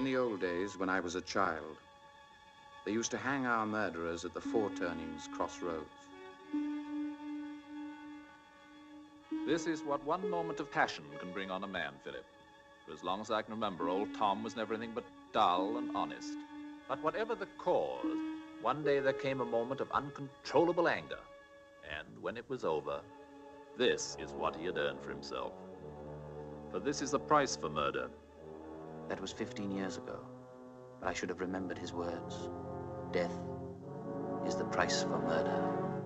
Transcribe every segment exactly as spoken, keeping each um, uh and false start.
In the old days, when I was a child, they used to hang our murderers at the Four Turnings crossroads. This is what one moment of passion can bring on a man, Philip. For as long as I can remember, old Tom was never anything but dull and honest. But whatever the cause, one day there came a moment of uncontrollable anger. And when it was over, this is what he had earned for himself. For this is the price for murder. That was fifteen years ago, but I should have remembered his words. Death is the price for murder.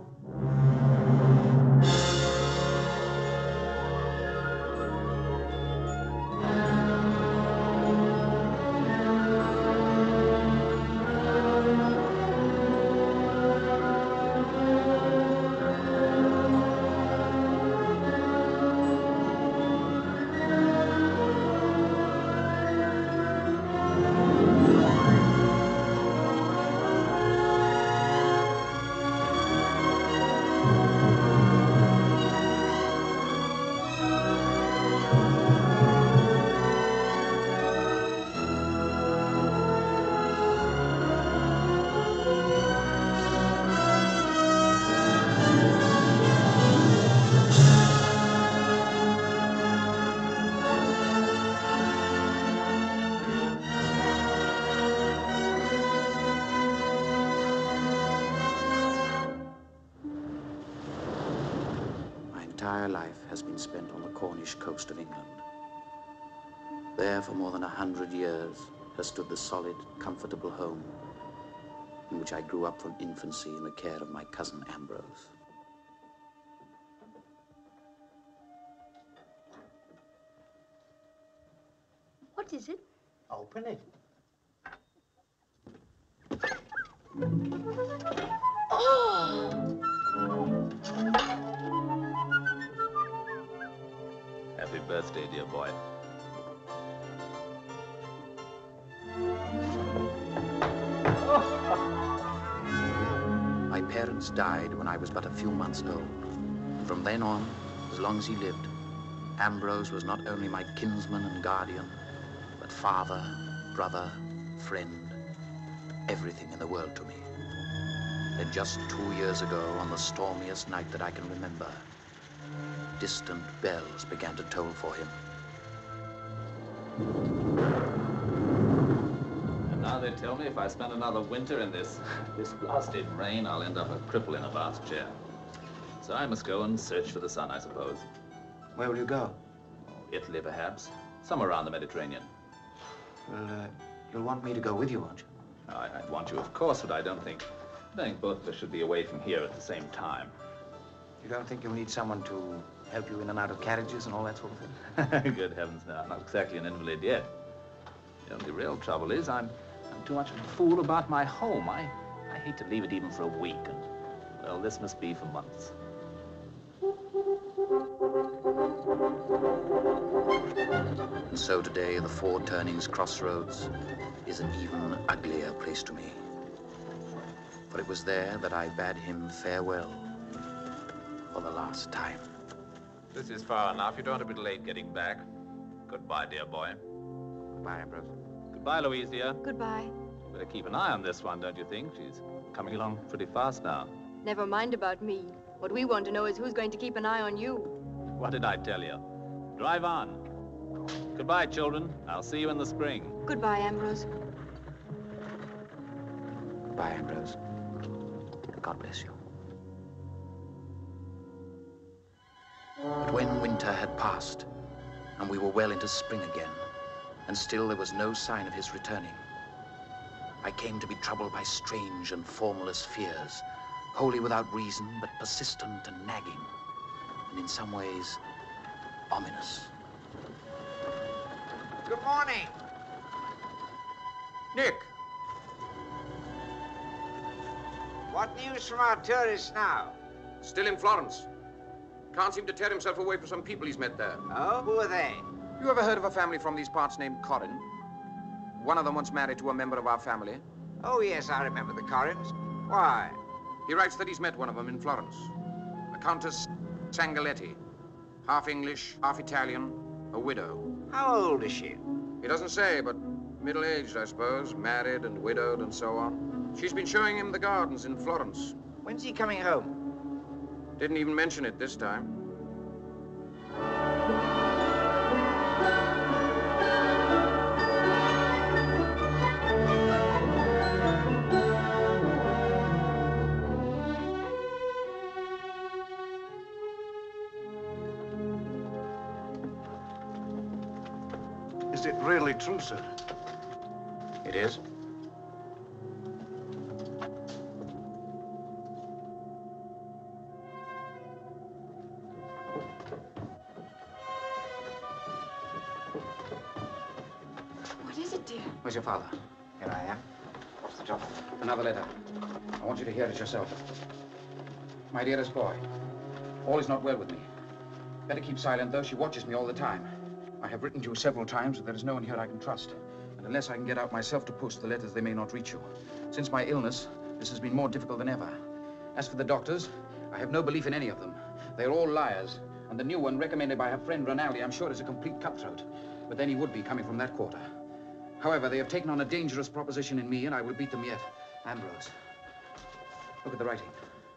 Entire life has been spent on the Cornish coast of England. There, for more than a hundred years, has stood the solid, comfortable home in which I grew up from infancy in the care of my cousin Ambrose. What is it? Open it. Oh! Happy birthday, dear boy. My parents died when I was but a few months old. From then on, as long as he lived, Ambrose was not only my kinsman and guardian, but father, brother, friend, everything in the world to me. Then just two years ago, on the stormiest night that I can remember, distant bells began to toll for him. And now they tell me if I spend another winter in this, this blasted rain, I'll end up a cripple in a bath chair. So I must go and search for the sun, I suppose. Where will you go? Oh, Italy, perhaps. Somewhere around the Mediterranean. Well, uh, you'll want me to go with you, won't you? I, I'd want you, of course, but I don't think, I think both of us should be away from here at the same time. You don't think you'll need someone to help you in and out of carriages and all that sort of thing? Good heavens, no, I'm not exactly an invalid yet. The only real trouble is I'm, I'm too much of a fool about my home. I, I hate to leave it even for a week, and, well, this must be for months. And so today, the Four Turnings crossroads is an even uglier place to me. For it was there that I bade him farewell for the last time. This is far enough. You don't have to be late getting back. Goodbye, dear boy. Goodbye, Ambrose. Goodbye, Louise, dear. Goodbye. Better keep an eye on this one, don't you think? She's coming along pretty fast now. Never mind about me. What we want to know is who's going to keep an eye on you. What did I tell you? Drive on. Goodbye, children. I'll see you in the spring. Goodbye, Ambrose. Goodbye, Ambrose. God bless you. But when winter had passed, and we were well into spring again, and still there was no sign of his returning, I came to be troubled by strange and formless fears, wholly without reason, but persistent and nagging, and in some ways, ominous. Good morning. Nick! What news from our tourist now? Still in Florence. Can't seem to tear himself away from some people he's met there. Oh, who are they? You ever heard of a family from these parts named Corrin? One of them once married to a member of our family. Oh, yes, I remember the Corrins. Why? He writes that he's met one of them in Florence. A Countess Sangaletti. Half English, half Italian, a widow. How old is she? He doesn't say, but Middle-aged, I suppose. Married and widowed and so on. She's been showing him the gardens in Florence. When's he coming home? Didn't even mention it this time. Is it really true, sir? It is. What is it, dear? Where's your father? Here I am. What's the trouble? Another letter. I want you to hear it yourself. My dearest boy, all is not well with me. Better keep silent, though. She watches me all the time. I have written to you several times, but there is no one here I can trust. And unless I can get out myself to post the letters, they may not reach you. Since my illness, this has been more difficult than ever. As for the doctors, I have no belief in any of them. They're all liars. And the new one, recommended by her friend Ronald, I'm sure is a complete cutthroat. But then he would be coming from that quarter. However, they have taken on a dangerous proposition in me, and I will beat them yet. Ambrose, look at the writing.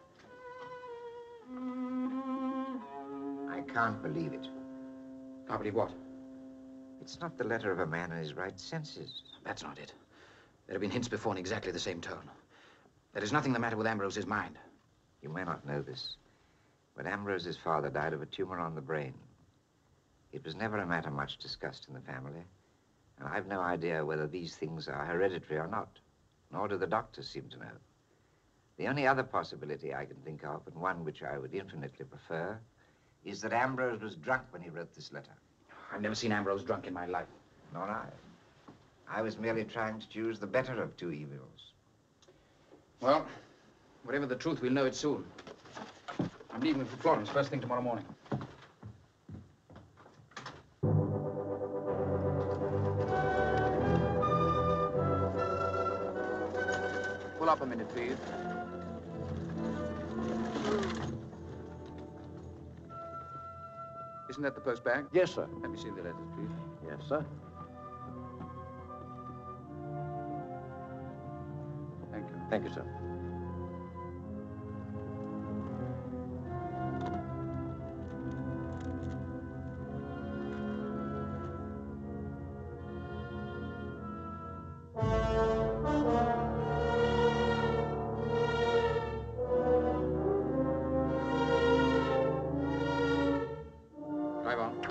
I can't believe it. Can't believe what? It's not the letter of a man in his right senses. That's not it. There have been hints before in exactly the same tone. There is nothing the matter with Ambrose's mind. You may not know this, but Ambrose's father died of a tumor on the brain. It was never a matter much discussed in the family, and I've no idea whether these things are hereditary or not, nor do the doctors seem to know. The only other possibility I can think of, and one which I would infinitely prefer, is that Ambrose was drunk when he wrote this letter. I've never seen Ambrose drunk in my life. Nor I. I was merely trying to choose the better of two evils. Well, whatever the truth, we'll know it soon. I'm leaving for Florence first thing tomorrow morning. Pull up a minute, please. Isn't that the post bag? Yes, sir. Let me see the letters, please. Yes, sir. Thank you. Thank you, sir. Drive on.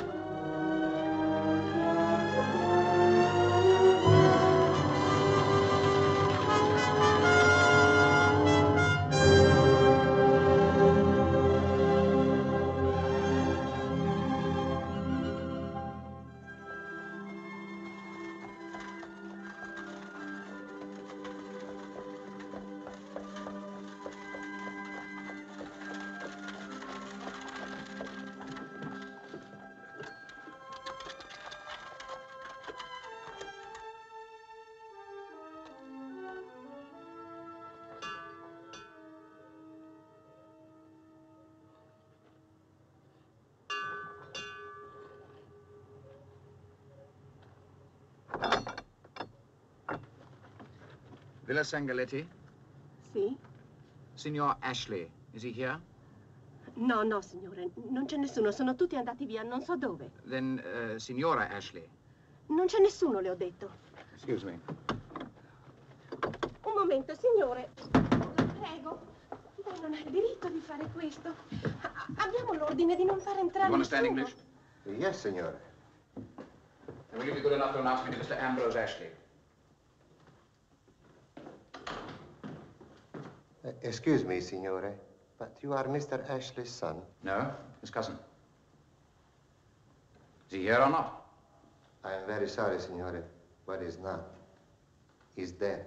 Villa Sangaletti. Sì? Signor Ashley, is he here? No, no, signore. Non c'è nessuno. Sono tutti andati via, non so dove. Then, uh, Signora Ashley. Non c'è nessuno, le ho detto. Excuse me. Un momento, signore. La prego. Lei non ha il diritto di fare questo. A- abbiamo l'ordine di non far entrare You understand nessuno. English? Yes, signore. Will you be good enough to announce me to Mister Ambrose Ashley? Uh, excuse me, signore, but you are Mister Ashley's son. No, his cousin. Is he here or not? I am very sorry, signore, but he's not. He's dead.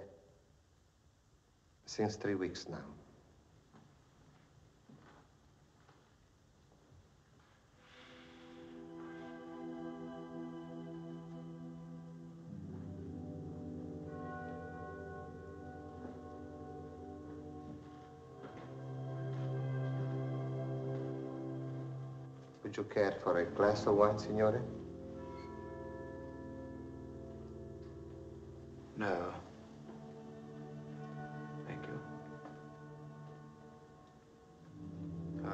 Since three weeks now. Would you care for a glass of wine, signore?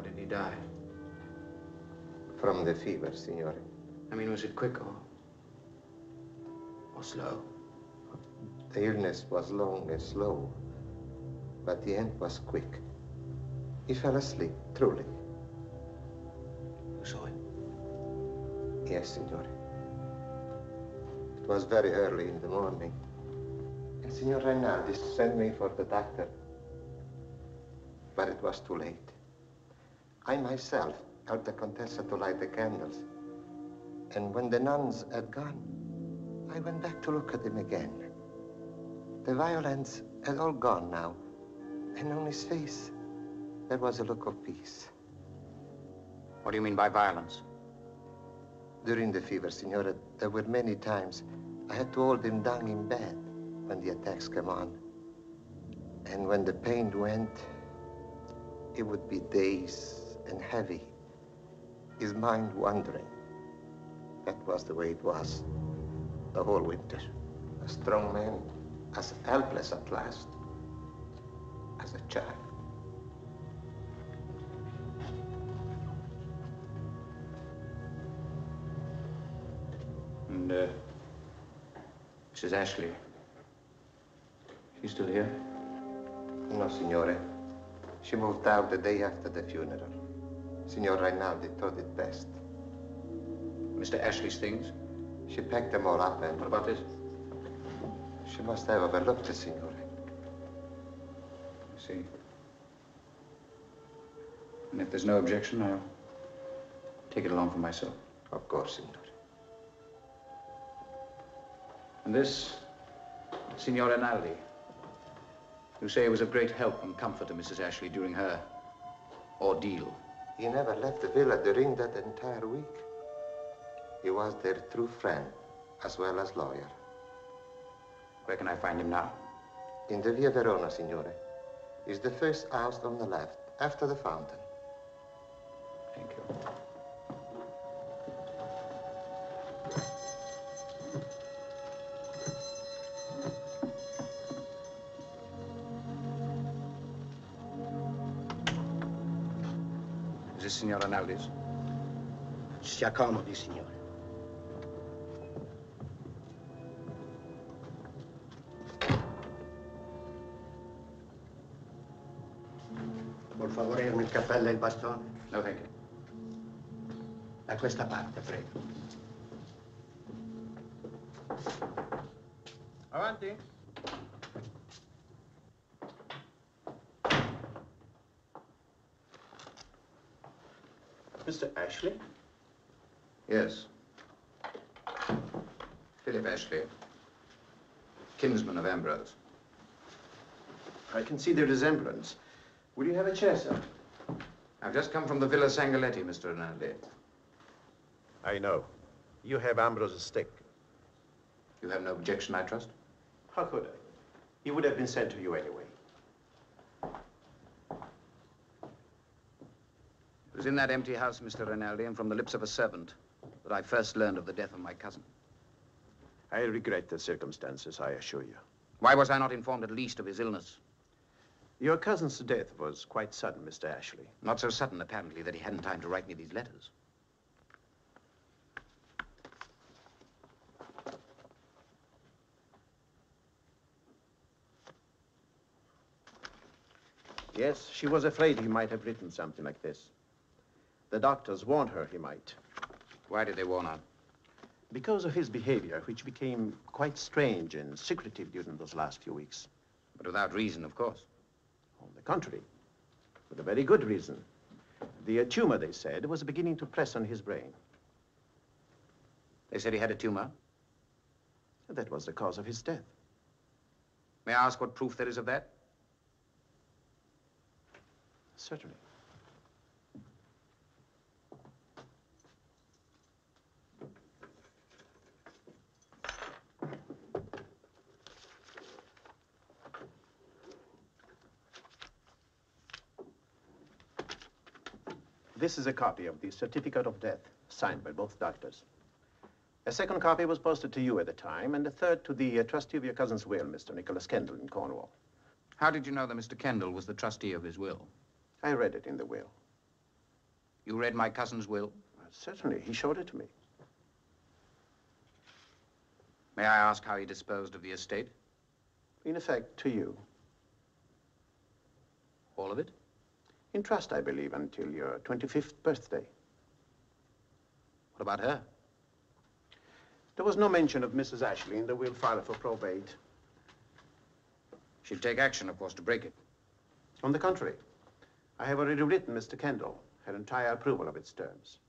did he die? From the fever, signore. I mean, was it quick or... or slow? The illness was long and slow, but the end was quick. He fell asleep, truly. You saw him? Yes, signore. It was very early in the morning. And Signor Rinaldi sent me for the doctor. But it was too late. I myself helped the Contessa to light the candles. And when the nuns had gone, I went back to look at him again. The violence had all gone now. And on his face, there was a look of peace. What do you mean by violence? During the fever, signora, there were many times I had to hold him down in bed when the attacks came on. And when the pain went, it would be days and heavy, his mind wandering. That was the way it was the whole winter. A strong man, as helpless at last as a child. And, uh, Missus Ashley, she's still here? No, signore. She moved out the day after the funeral. Signor Rinaldi thought it best. Mister Ashley's things? She packed them all up and... What about this? She must have overlooked it, signore. I see. And if there's no objection, I'll take it along for myself. Of course, signore. And this, Signor Rinaldi, you say was of great help and comfort to Missus Ashley during her ordeal. He never left the villa during that entire week. He was their true friend, as well as lawyer. Where can I find him now? In the Via Verona, signore. Is the first house on the left, after the fountain. Thank you. Is this Signor Rinaldi's? Si accomodi, signore. Por favore, il cappello e il bastone. No, thank you. Da questa parte, prego. Avanti. Mister Ashley? Yes. Philip Ashley, kinsman of Ambrose. I can see the resemblance. Will you have a chair, sir? I've just come from the Villa Sangaletti, Mister Rinaldi. I know. You have Ambrose's stick. You have no objection, I trust? How could I? He would have been sent to you anyway. It was in that empty house, Mister Rinaldi, and from the lips of a servant that I first learned of the death of my cousin. I regret the circumstances, I assure you. Why was I not informed at least of his illness? Your cousin's death was quite sudden, Mister Ashley. Not so sudden, apparently, that he hadn't time to write me these letters. Yes, she was afraid he might have written something like this. The doctors warned her he might. Why did they warn her? Because of his behavior, which became quite strange and secretive during those last few weeks. But without reason, of course. On the contrary, with a very good reason. The uh, tumor, they said, was beginning to press on his brain. They said he had a tumor? That was the cause of his death. May I ask what proof there is of that? Certainly. This is a copy of the certificate of death, signed by both doctors. A second copy was posted to you at the time, and a third to the uh, trustee of your cousin's will, Mister Nicholas Kendall in Cornwall. How did you know that Mister Kendall was the trustee of his will? I read it in the will. You read my cousin's will? Well, certainly. He showed it to me. May I ask how he disposed of the estate? In effect, to you. All of it? In trust, I believe, until your twenty-fifth birthday. What about her? There was no mention of Missus Ashley in the will file for probate. She'll take action, of course, to break it. On the contrary, I have already written Mister Kendall her entire approval of its terms.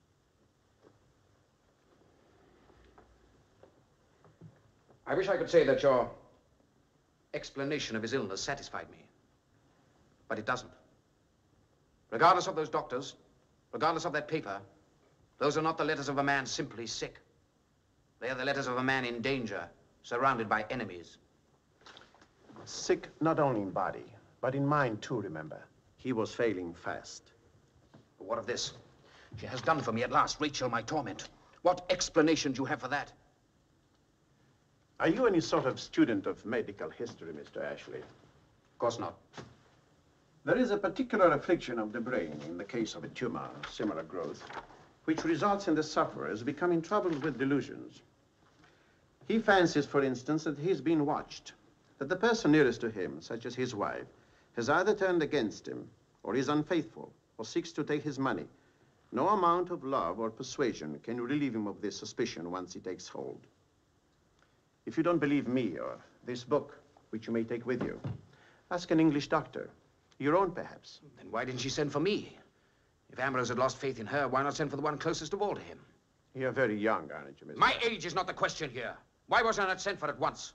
I wish I could say that your explanation of his illness satisfied me, but it doesn't. Regardless of those doctors, regardless of that paper, those are not the letters of a man simply sick. They are the letters of a man in danger, surrounded by enemies. Sick not only in body, but in mind too, remember. He was failing fast. But what of this? She has done for me at last, Rachel, my torment. What explanation do you have for that? Are you any sort of student of medical history, Mister Ashley? Of course not. There is a particular affliction of the brain in the case of a tumor, similar growth, which results in the sufferers becoming troubled with delusions. He fancies, for instance, that he's been watched, that the person nearest to him, such as his wife, has either turned against him, or is unfaithful, or seeks to take his money. No amount of love or persuasion can relieve him of this suspicion once he takes hold. If you don't believe me or this book, which you may take with you, ask an English doctor, your own perhaps. Then why didn't she send for me? If Ambrose had lost faith in her, why not send for the one closest of all to him? You're very young, aren't you, Mister My age is not the question here. Why was I not sent for at once?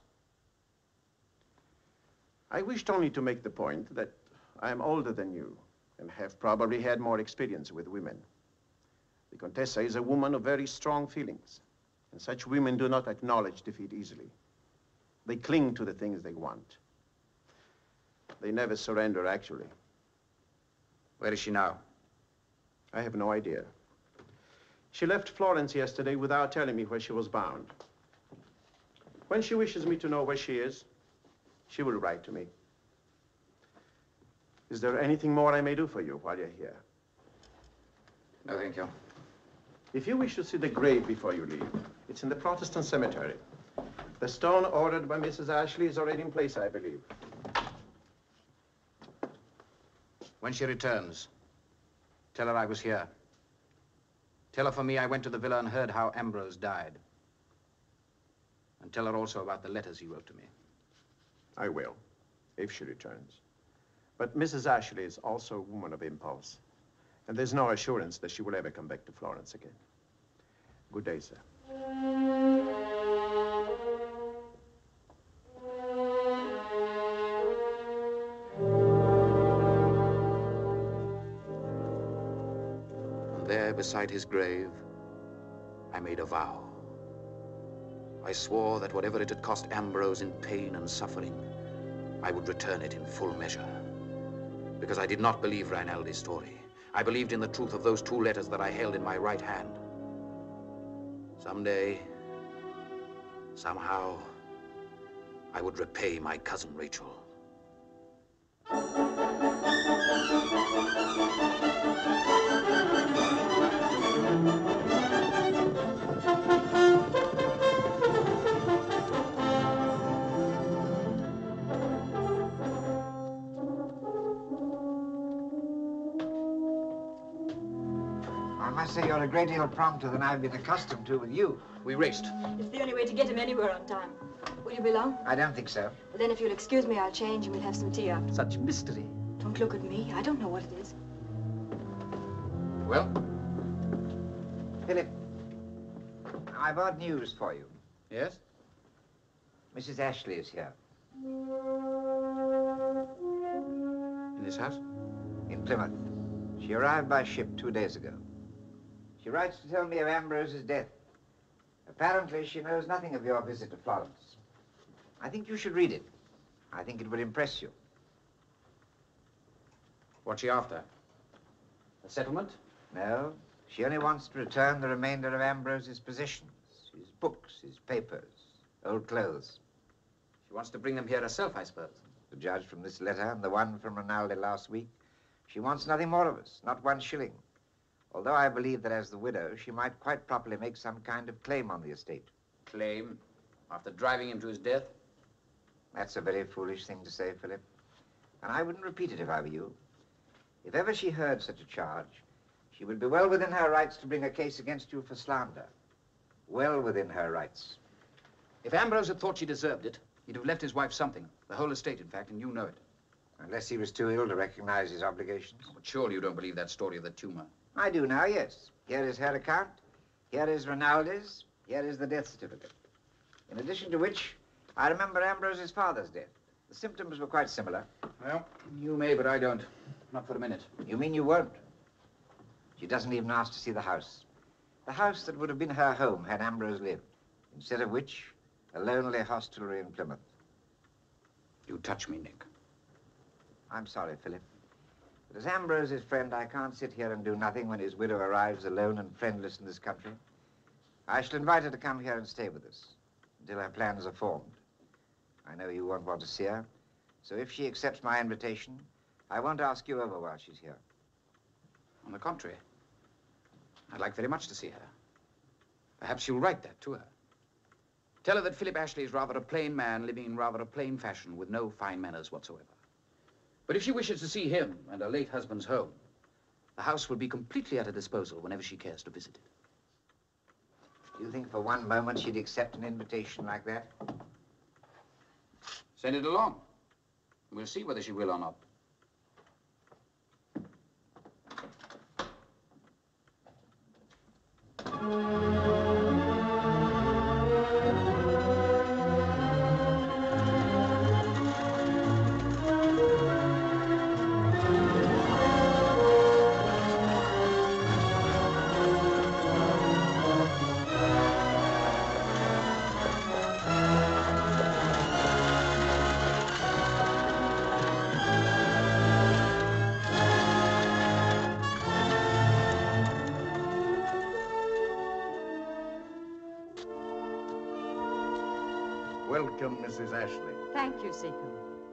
I wished only to make the point that I am older than you and have probably had more experience with women. The Contessa is a woman of very strong feelings, and such women do not acknowledge defeat easily. They cling to the things they want. They never surrender, actually. Where is she now? I have no idea. She left Florence yesterday without telling me where she was bound. When she wishes me to know where she is, she will write to me. Is there anything more I may do for you while you're here? No, thank you. If you wish to see the grave before you leave, it's in the Protestant cemetery. The stone ordered by Missus Ashley is already in place, I believe. When she returns, tell her I was here. Tell her for me I went to the villa and heard how Ambrose died. And tell her also about the letters he wrote to me. I will, if she returns. But Missus Ashley is also a woman of impulse. And there's no assurance that she will ever come back to Florence again. Good day, sir. And there, beside his grave, I made a vow. I swore that whatever it had cost Ambrose in pain and suffering, I would return it in full measure. Because I did not believe Rinaldi's story. I believed in the truth of those two letters that I held in my right hand. Someday, somehow, I would repay my cousin Rachel. I must say you're a great deal prompter than I've been accustomed to with you. We raced. It's the only way to get him anywhere on time. Will you be long? I don't think so. Well, then if you'll excuse me, I'll change and we'll have some tea after. Such mystery. Don't look at me. I don't know what it is. Well? Philip, I've odd news for you. Yes? Missus Ashley is here. In this house? In Plymouth. She arrived by ship two days ago. She writes to tell me of Ambrose's death. Apparently, she knows nothing of your visit to Florence. I think you should read it. I think it would impress you. What's she after? A settlement? No. She only wants to return the remainder of Ambrose's possessions. His books, his papers, old clothes. She wants to bring them here herself, I suppose. To judge from this letter and the one from Ronald last week, she wants nothing more of us, not one shilling. Although I believe that as the widow, she might quite properly make some kind of claim on the estate. Claim? After driving him to his death? That's a very foolish thing to say, Philip. And I wouldn't repeat it if I were you. If ever she heard such a charge, she would be well within her rights to bring a case against you for slander. Well within her rights. If Ambrose had thought she deserved it, he'd have left his wife something. The whole estate, in fact, and you know it. Unless he was too ill to recognize his obligations. Oh, but surely you don't believe that story of the tumor. I do now, yes. Here is her account. Here is Ronald's. Here is the death certificate. In addition to which, I remember Ambrose's father's death. The symptoms were quite similar. Well, you may, but I don't. Not for a minute. You mean you won't? She doesn't even ask to see the house. The house that would have been her home had Ambrose lived. Instead of which, a lonely hostelry in Plymouth. You touch me, Nick. I'm sorry, Philip. But as Ambrose's friend, I can't sit here and do nothing when his widow arrives alone and friendless in this country. I shall invite her to come here and stay with us until her plans are formed. I know you won't want to see her, so if she accepts my invitation, I won't ask you over while she's here. On the contrary, I'd like very much to see her. Perhaps you'll write that to her. Tell her that Philip Ashley is rather a plain man living in rather a plain fashion with no fine manners whatsoever. But if she wishes to see him and her late husband's home, the house will be completely at her disposal whenever she cares to visit it. Do you think for one moment she'd accept an invitation like that? Send it along. We'll see whether she will or not. Welcome, Missus Ashley. Thank you, Seacombe.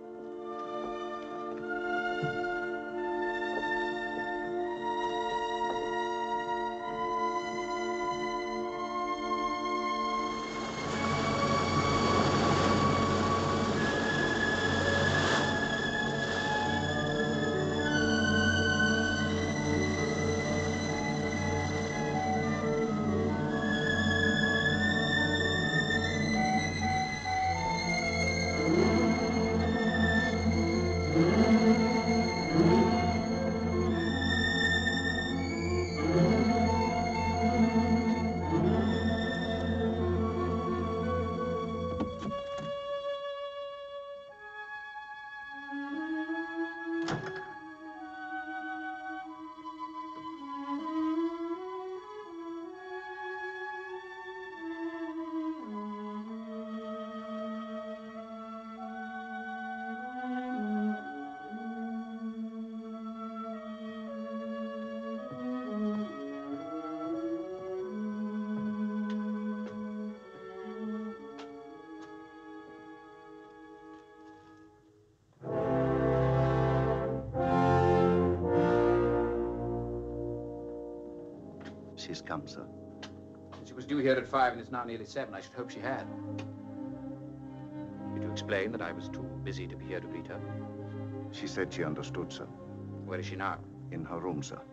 She's come, sir. She was due here at five and it's now nearly seven. I should hope she had. Did you explain that I was too busy to be here to greet her? She said she understood, sir. Where is she now? In her room, sir.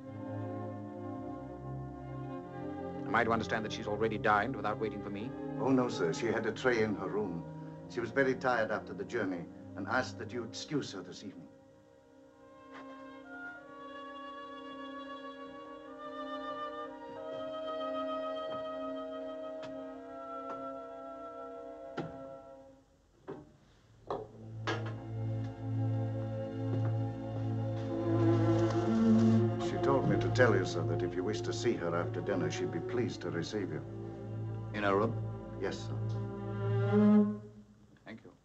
Am I to understand that she's already dined without waiting for me? Oh, no, sir. She had a tray in her room. She was very tired after the journey and asked that you excuse her this evening. Tell you, sir, that if you wish to see her after dinner, she'd be pleased to receive you. In her room? Yes, sir. Thank you.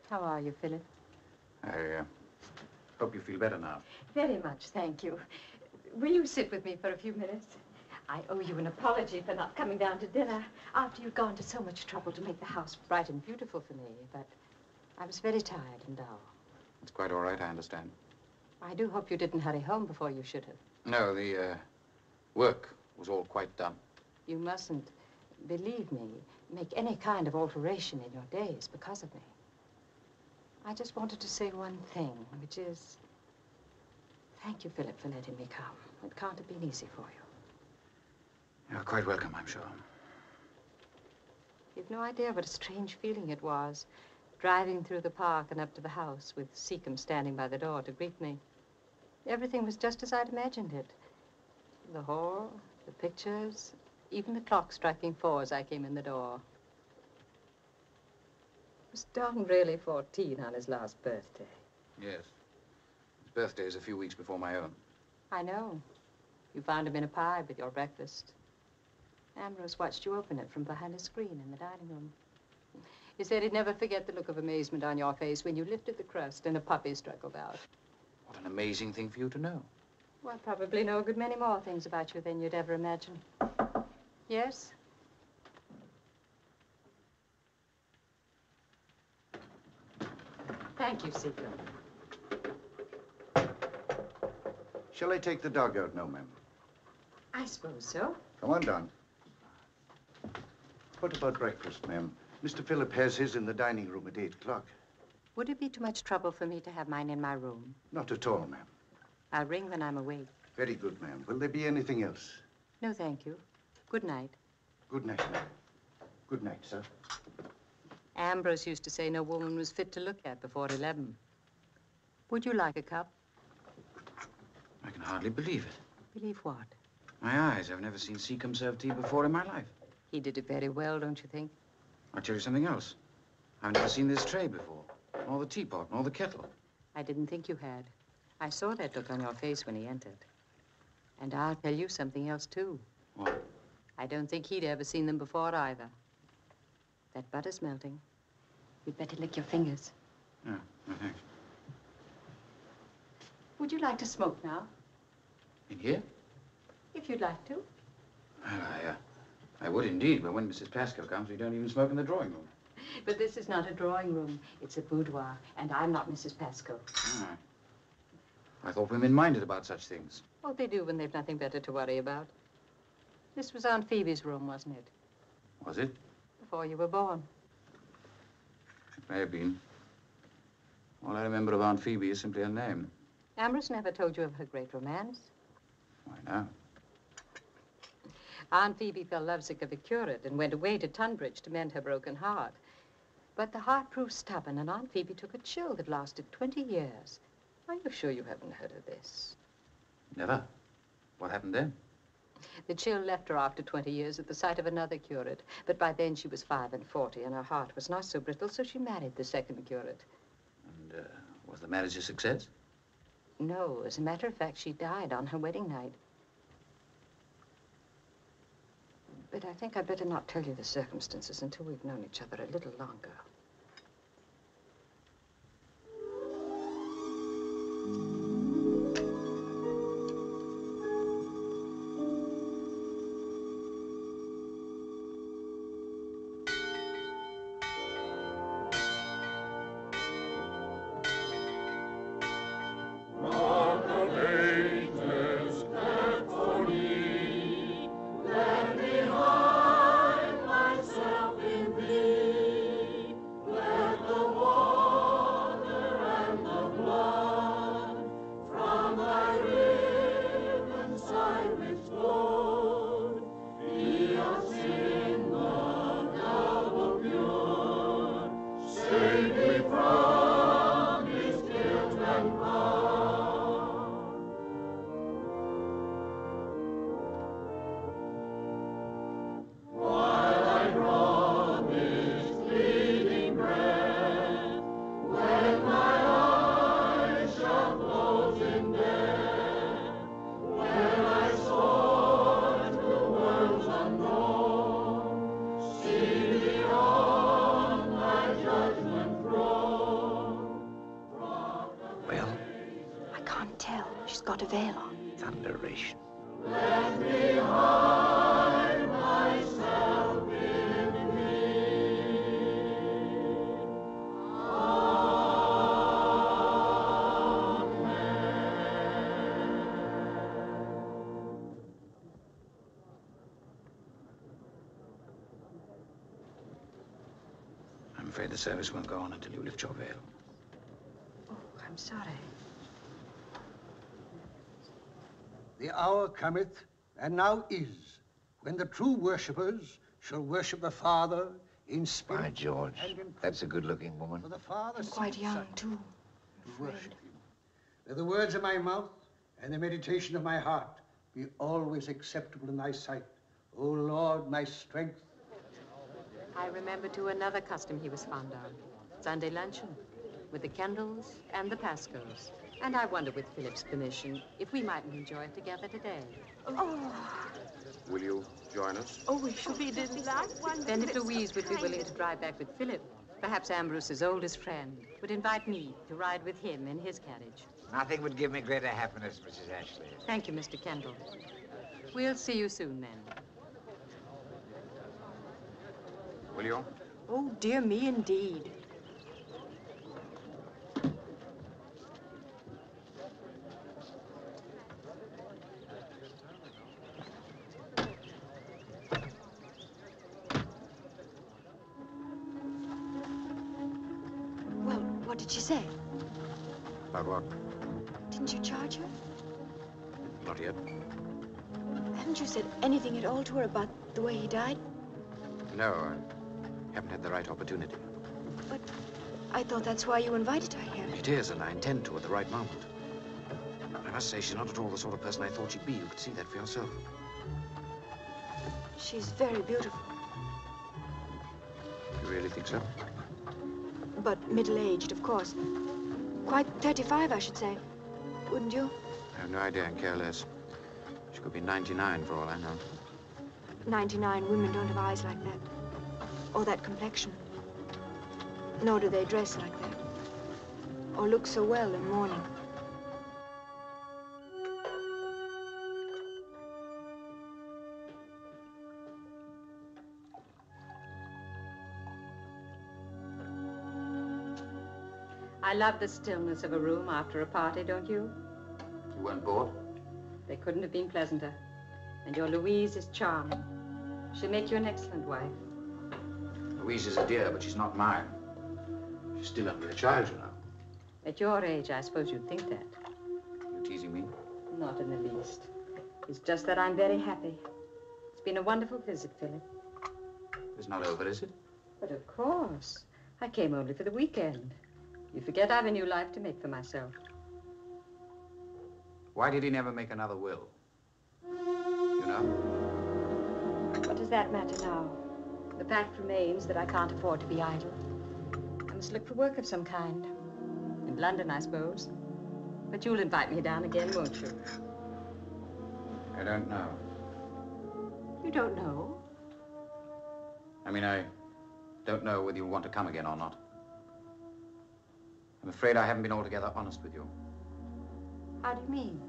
How are you, Philip? I uh, hope you feel better now. Very much, thank you. Will you sit with me for a few minutes? I owe you an apology for not coming down to dinner after you'd gone to so much trouble to make the house bright and beautiful for me, but I was very tired and dull. It's quite all right, I understand. I do hope you didn't hurry home before you should have. No, the uh, work was all quite done. You mustn't, believe me, make any kind of alteration in your days because of me. I just wanted to say one thing, which is, thank you, Philip, for letting me come. It can't have been easy for you. You're quite welcome, I'm sure. You've no idea what a strange feeling it was, driving through the park and up to the house with Seacombe standing by the door to greet me. Everything was just as I'd imagined it. The hall, the pictures, even the clock striking four as I came in the door. Was Dalton really fourteen on his last birthday? Yes. His birthday is a few weeks before my own. I know. You found him in a pie with your breakfast. Ambrose watched you open it from behind a screen in the dining room. He said he'd never forget the look of amazement on your face when you lifted the crust and a puppy struggled out. What an amazing thing for you to know. Well, I probably know a good many more things about you than you'd ever imagine. Yes? Thank you, Seacombe. Shall I take the dog out now, ma'am? I suppose so. Come on down. What about breakfast, ma'am? Mister Philip has his in the dining room at eight o'clock. Would it be too much trouble for me to have mine in my room? Not at all, ma'am. I'll ring when I'm awake. Very good, ma'am. Will there be anything else? No, thank you. Good night. Good night, ma'am. Good night, sir. Ambrose used to say no woman was fit to look at before eleven. Would you like a cup? I can hardly believe it. Believe what? My eyes. I've never seen Seacombe serve tea before in my life. He did it very well, don't you think? I'll tell you something else. I've never seen this tray before, nor the teapot, nor the kettle. I didn't think you had. I saw that look on your face when he entered. And I'll tell you something else, too. What? I don't think he'd ever seen them before, either. That butter's melting. You'd better lick your fingers. Yeah, no, thanks. Would you like to smoke now? In here? If you'd like to. Well, I, uh, I would indeed, but when Missus Pascoe comes, we don't even smoke in the drawing room. But this is not a drawing room. It's a boudoir, and I'm not Missus Pascoe. Oh. I thought women minded about such things. Oh, they do when they've nothing better to worry about. This was Aunt Phoebe's room, wasn't it? Was it? Before you were born. It may have been. All I remember of Aunt Phoebe is simply her name. Ambrose never told you of her great romance. Why now? Aunt Phoebe fell lovesick of a curate and went away to Tunbridge to mend her broken heart. But the heart proved stubborn, and Aunt Phoebe took a chill that lasted twenty years. Are you sure you haven't heard of this? Never. What happened then? The chill left her after twenty years at the sight of another curate. But by then she was five and forty, and her heart was not so brittle, so she married the second curate. And uh, was the marriage a success? No, as a matter of fact, she died on her wedding night. But I think I'd better not tell you the circumstances until we've known each other a little longer. can't tell. She's got a veil on. Thunderation. Let me hide myself in I'm afraid the service won't go on until you lift your veil. Oh, I'm sorry. The hour cometh, and now is, when the true worshippers shall worship the Father in spirit. By George, and in truth. that's a good-looking woman. For the Father I'm quite sent young, Son too. to worship him. May the words of my mouth and the meditation of my heart be always acceptable in thy sight, O Lord, my strength. I remember, too, another custom he was fond of. Sunday luncheon, with the Kendalls and the Pascoes. And I wonder, with Philip's permission, if we mightn't enjoy it together today. Oh, Will you join us? oh, we shall be delighted. Then if Louise would be willing to drive back with Philip, perhaps Ambrose's oldest friend would invite me to ride with him in his carriage. Nothing would give me greater happiness, Missus Ashley. Thank you, Mister Kendall. We'll see you soon, then. Will you? Oh, dear me, indeed. Well, what did she say? About what? Didn't you charge her? Not yet. Haven't you said anything at all to her about the way he died? No, I haven't had the right opportunity. But I thought that's why you invited her here. It is, and I intend to at the right moment. I must say, she's not at all the sort of person I thought she'd be. You could see that for yourself. She's very beautiful, You really think so? but middle-aged, of course. Quite thirty-five, I should say. Wouldn't you? I have no idea and care less. She could be ninety-nine for all I know. ninety-nine women don't have eyes like that. Or that complexion. Nor do they dress like that. Or look so well in mourning. I love the stillness of a room after a party, don't you? You weren't bored? They couldn't have been pleasanter. And your Louise is charming. She'll make you an excellent wife. Louise is a dear, but she's not mine. She's still only a child, you know. At your age, I suppose you'd think that. You teasing me? Not in the least. It's just that I'm very happy. It's been a wonderful visit, Philip. It's not over, is it? But of course. I came only for the weekend. You forget I've a new life to make for myself. Why did he never make another will? You know? What does that matter now? The fact remains that I can't afford to be idle. I must look for work of some kind. In London, I suppose. But you'll invite me down again, won't you? I don't know. You don't know? I mean, I don't know whether you'll want to come again or not. I'm afraid I haven't been altogether honest with you. How do you mean?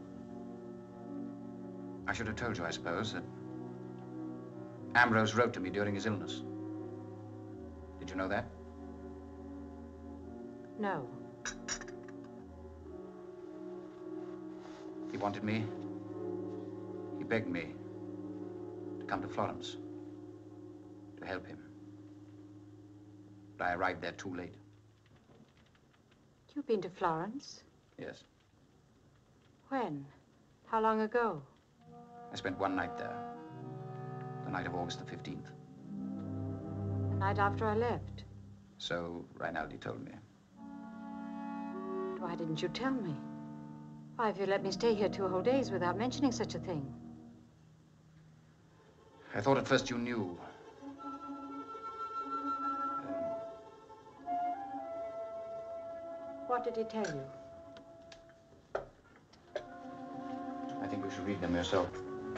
I should have told you, I suppose, that Ambrose wrote to me during his illness. Did you know that? No. He wanted me. He begged me to come to Florence to help him. But I arrived there too late. You've been to Florence? Yes. When? How long ago? I spent one night there. The night of August the fifteenth. The night after I left. So Rinaldi told me. Why didn't you tell me? Why have you let me stay here two whole days without mentioning such a thing? I thought at first you knew. What did he tell you? I think you should read them yourself.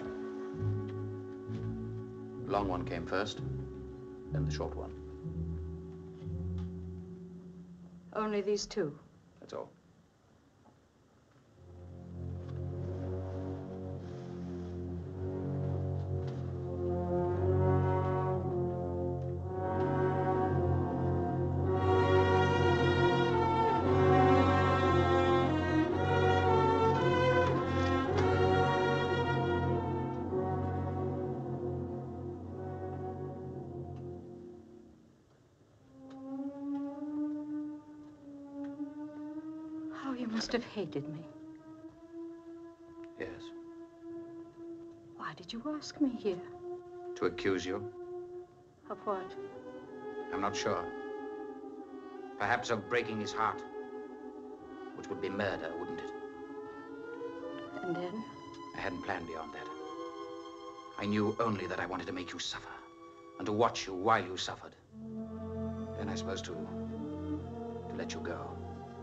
The long one came first, then the short one. Only these two? That's all. Oh, you must have hated me. Yes. Why did you ask me here? To accuse you? Of what? I'm not sure. Perhaps of breaking his heart. Which would be murder, wouldn't it? And then? I hadn't planned beyond that. I knew only that I wanted to make you suffer. And to watch you while you suffered. Then I suppose to... to let you go.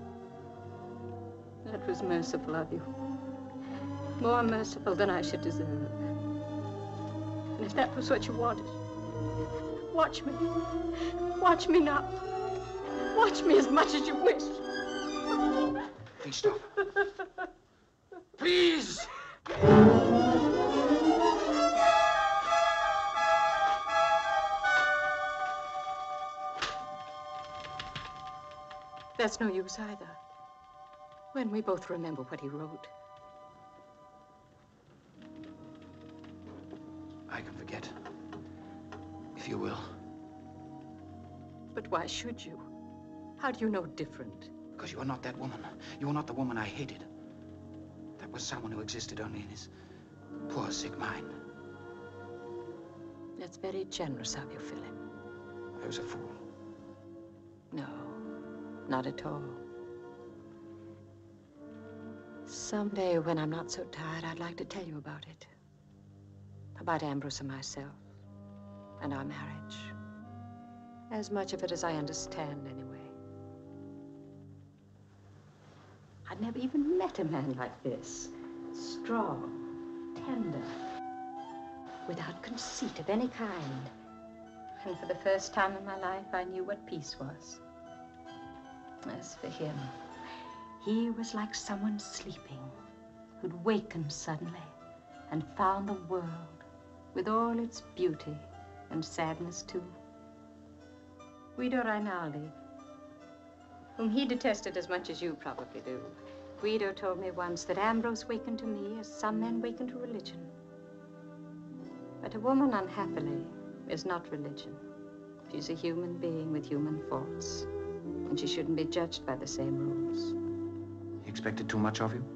That was merciful of you. More merciful than I should deserve. And if that was what you wanted, watch me. Watch me now. Watch me as much as you wish. Please stop. Please! That's no use either. When we both remember what he wrote. I can forget. If you will. But why should you? How do you know different? Because you are not that woman. You are not the woman I hated. That was someone who existed only in his poor, sick mind. That's very generous of you, Philip. I was a fool. No, not at all. Someday, when I'm not so tired, I'd like to tell you about it. About Ambrose and myself. And our marriage. As much of it as I understand, anyway. I'd never even met a man like this. Strong, tender, without conceit of any kind. And for the first time in my life, I knew what peace was. As for him, he was like someone sleeping, who'd wakened suddenly and found the world with all its beauty and sadness, too. Guido Rinaldi, whom he detested as much as you probably do. Guido told me once that Ambrose wakened to me as some men waken to religion. But a woman, unhappily, is not religion. She's a human being with human faults, and she shouldn't be judged by the same rules. He expected too much of you?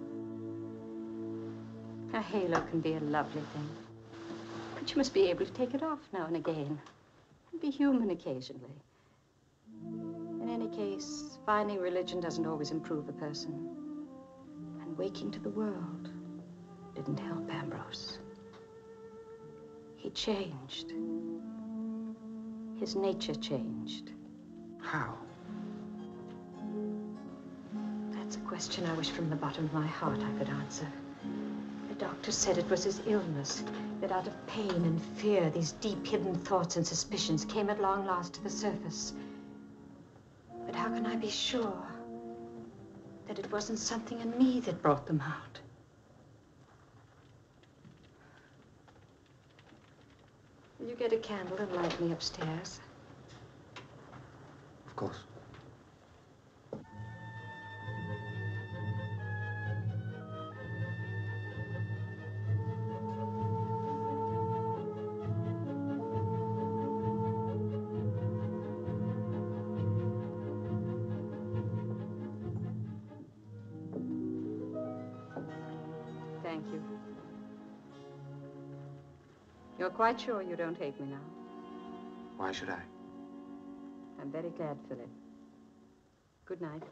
A halo can be a lovely thing, but you must be able to take it off now and again, and be human occasionally. In any case, finding religion doesn't always improve a person. And waking to the world didn't help Ambrose. He changed. His nature changed. How? That's a question I wish from the bottom of my heart I could answer. The doctor said it was his illness, that out of pain and fear, these deep hidden thoughts and suspicions came at long last to the surface. But how can I be sure that it wasn't something in me that brought them out? Will you get a candle and light me upstairs? Of course. Thank you. You're quite sure you don't hate me now? Why should I? I'm very glad, Philip. Good night.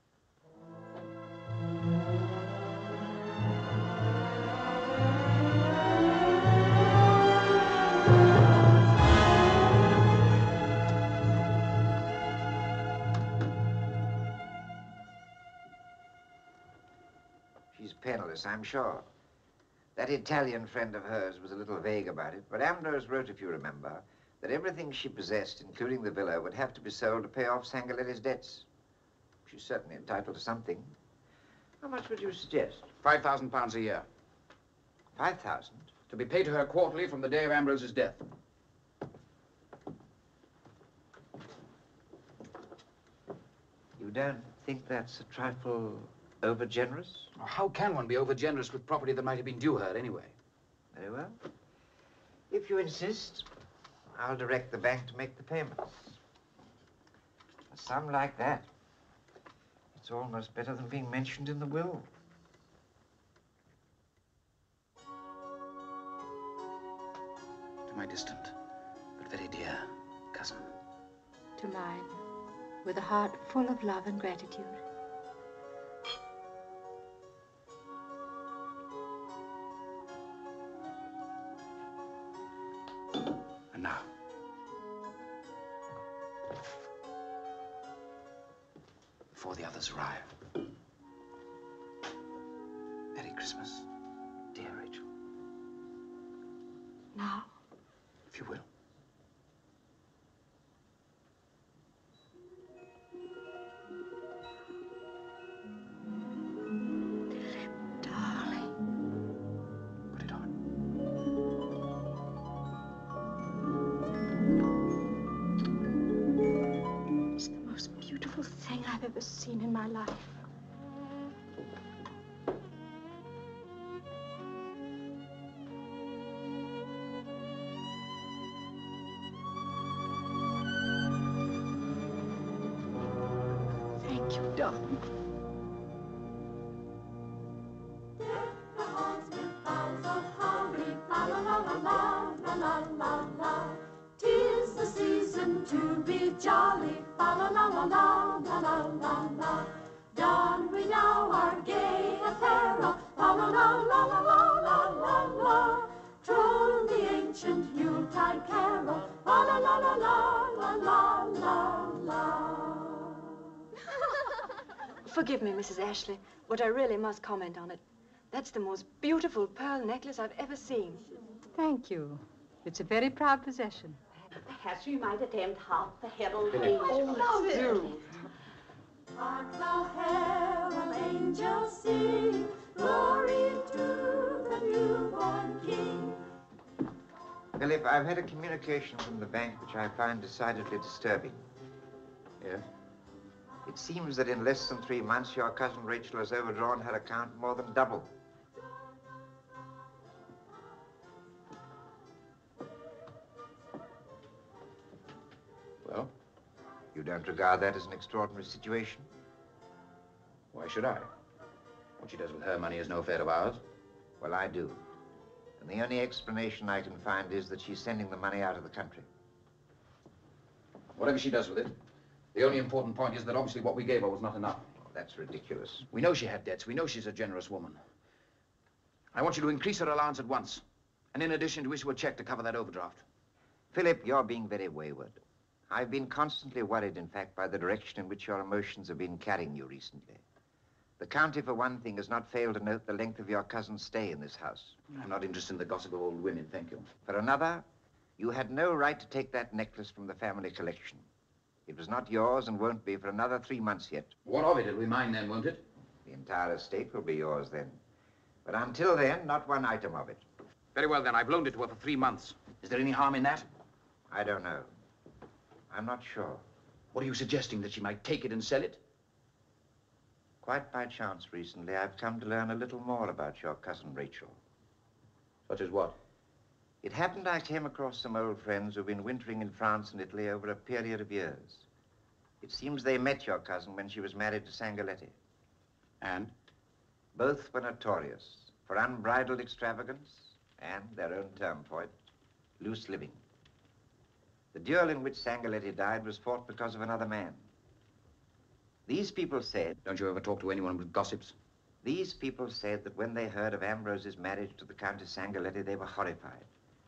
She's penniless, I'm sure. That Italian friend of hers was a little vague about it, but Ambrose wrote, if you remember, that everything she possessed, including the villa, would have to be sold to pay off Sangaletti's debts. She's certainly entitled to something. How much would you suggest? Five thousand pounds a year. Five thousand? To be paid to her quarterly from the day of Ambrose's death. You don't think that's a trifle over-generous? How can one be over-generous with property that might have been due her anyway? Very well. If you insist, I'll direct the bank to make the payments. A sum like that, It's almost better than being mentioned in the will. To my distant, but very dear cousin. To mine, with a heart full of love and gratitude. And now, before the others arrive, Merry Christmas, dear Rachel. Now? If you will. Darling. Put it on. It's the most beautiful thing I've ever seen in my life. Thank you, darling. Tis the season to be jolly, fa la la la la la la la la. Don we now our gay apparel, fa la la la la la la la la. Drone the ancient Yuletide carol, fa la la la la la la la la. Forgive me, Missus Ashley, but I really must comment on it. That's the most beautiful pearl necklace I've ever seen. Thank you. It's a very proud possession. Perhaps we might attend half the herald Oh, oh, do. Hark the herald angels sing, glory to the newborn King. Philip, I've had a communication from the bank which I find decidedly disturbing. Yes? It seems that in less than three months, your cousin Rachel has overdrawn her account more than double. Well? You don't regard that as an extraordinary situation? Why should I? What she does with her money is no affair of ours. Well, I do. And the only explanation I can find is that she's sending the money out of the country. Whatever she does with it, the only important point is that obviously what we gave her was not enough. Oh, that's ridiculous. We know she had debts. We know she's a generous woman. I want you to increase her allowance at once. And in addition, to issue a check to cover that overdraft. Philip, you're being very wayward. I've been constantly worried, in fact, by the direction in which your emotions have been carrying you recently. The county, for one thing, has not failed to note the length of your cousin's stay in this house. I'm not interested in the gossip of old women, thank you. For another, you had no right to take that necklace from the family collection. It was not yours and won't be for another three months yet. What of it? It'll be mine then, won't it? The entire estate will be yours then. But until then, not one item of it. Very well, then. I've loaned it to her for three months. Is there any harm in that? I don't know. I'm not sure. What are you suggesting, that she might take it and sell it? Quite by chance recently, I've come to learn a little more about your cousin Rachel. Such as what? It happened I came across some old friends who've been wintering in France and Italy over a period of years. It seems they met your cousin when she was married to Sangaletti. And? Both were notorious for unbridled extravagance and, their own term for it, loose living. The duel in which Sangaletti died was fought because of another man. These people said... Don't you ever talk to anyone with gossips? These people said that when they heard of Ambrose's marriage to the Countess Sangaletti, they were horrified.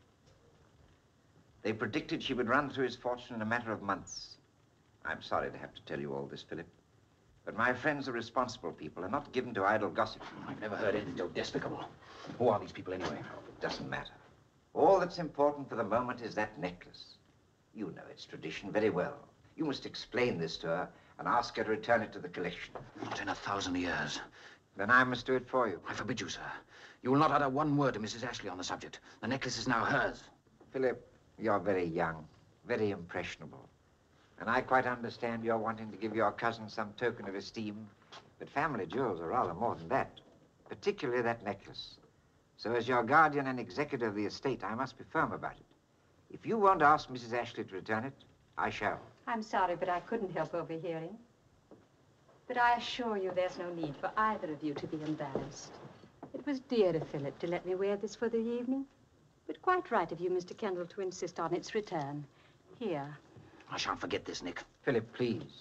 They predicted she would run through his fortune in a matter of months. I'm sorry to have to tell you all this, Philip, but my friends are responsible people and not given to idle gossip. I've never heard anything so despicable. Who are these people anyway? Oh, it doesn't matter. All that's important for the moment is that necklace. You know its tradition very well. You must explain this to her and ask her to return it to the collection. Not in a thousand years. Then I must do it for you. I forbid you, sir. You will not utter one word to Missus Ashley on the subject. The necklace is now hers. Philip, you're very young, very impressionable. And I quite understand you're wanting to give your cousin some token of esteem. But family jewels are rather more than that, particularly that necklace. So as your guardian and executor of the estate, I must be firm about it. If you won't ask Missus Ashley to return it, I shall. I'm sorry, but I couldn't help overhearing. But I assure you there's no need for either of you to be embarrassed. It was dear of Philip to let me wear this for the evening. But quite right of you, Mister Kendall, to insist on its return. Here. I shan't forget this, Nick. Philip, please.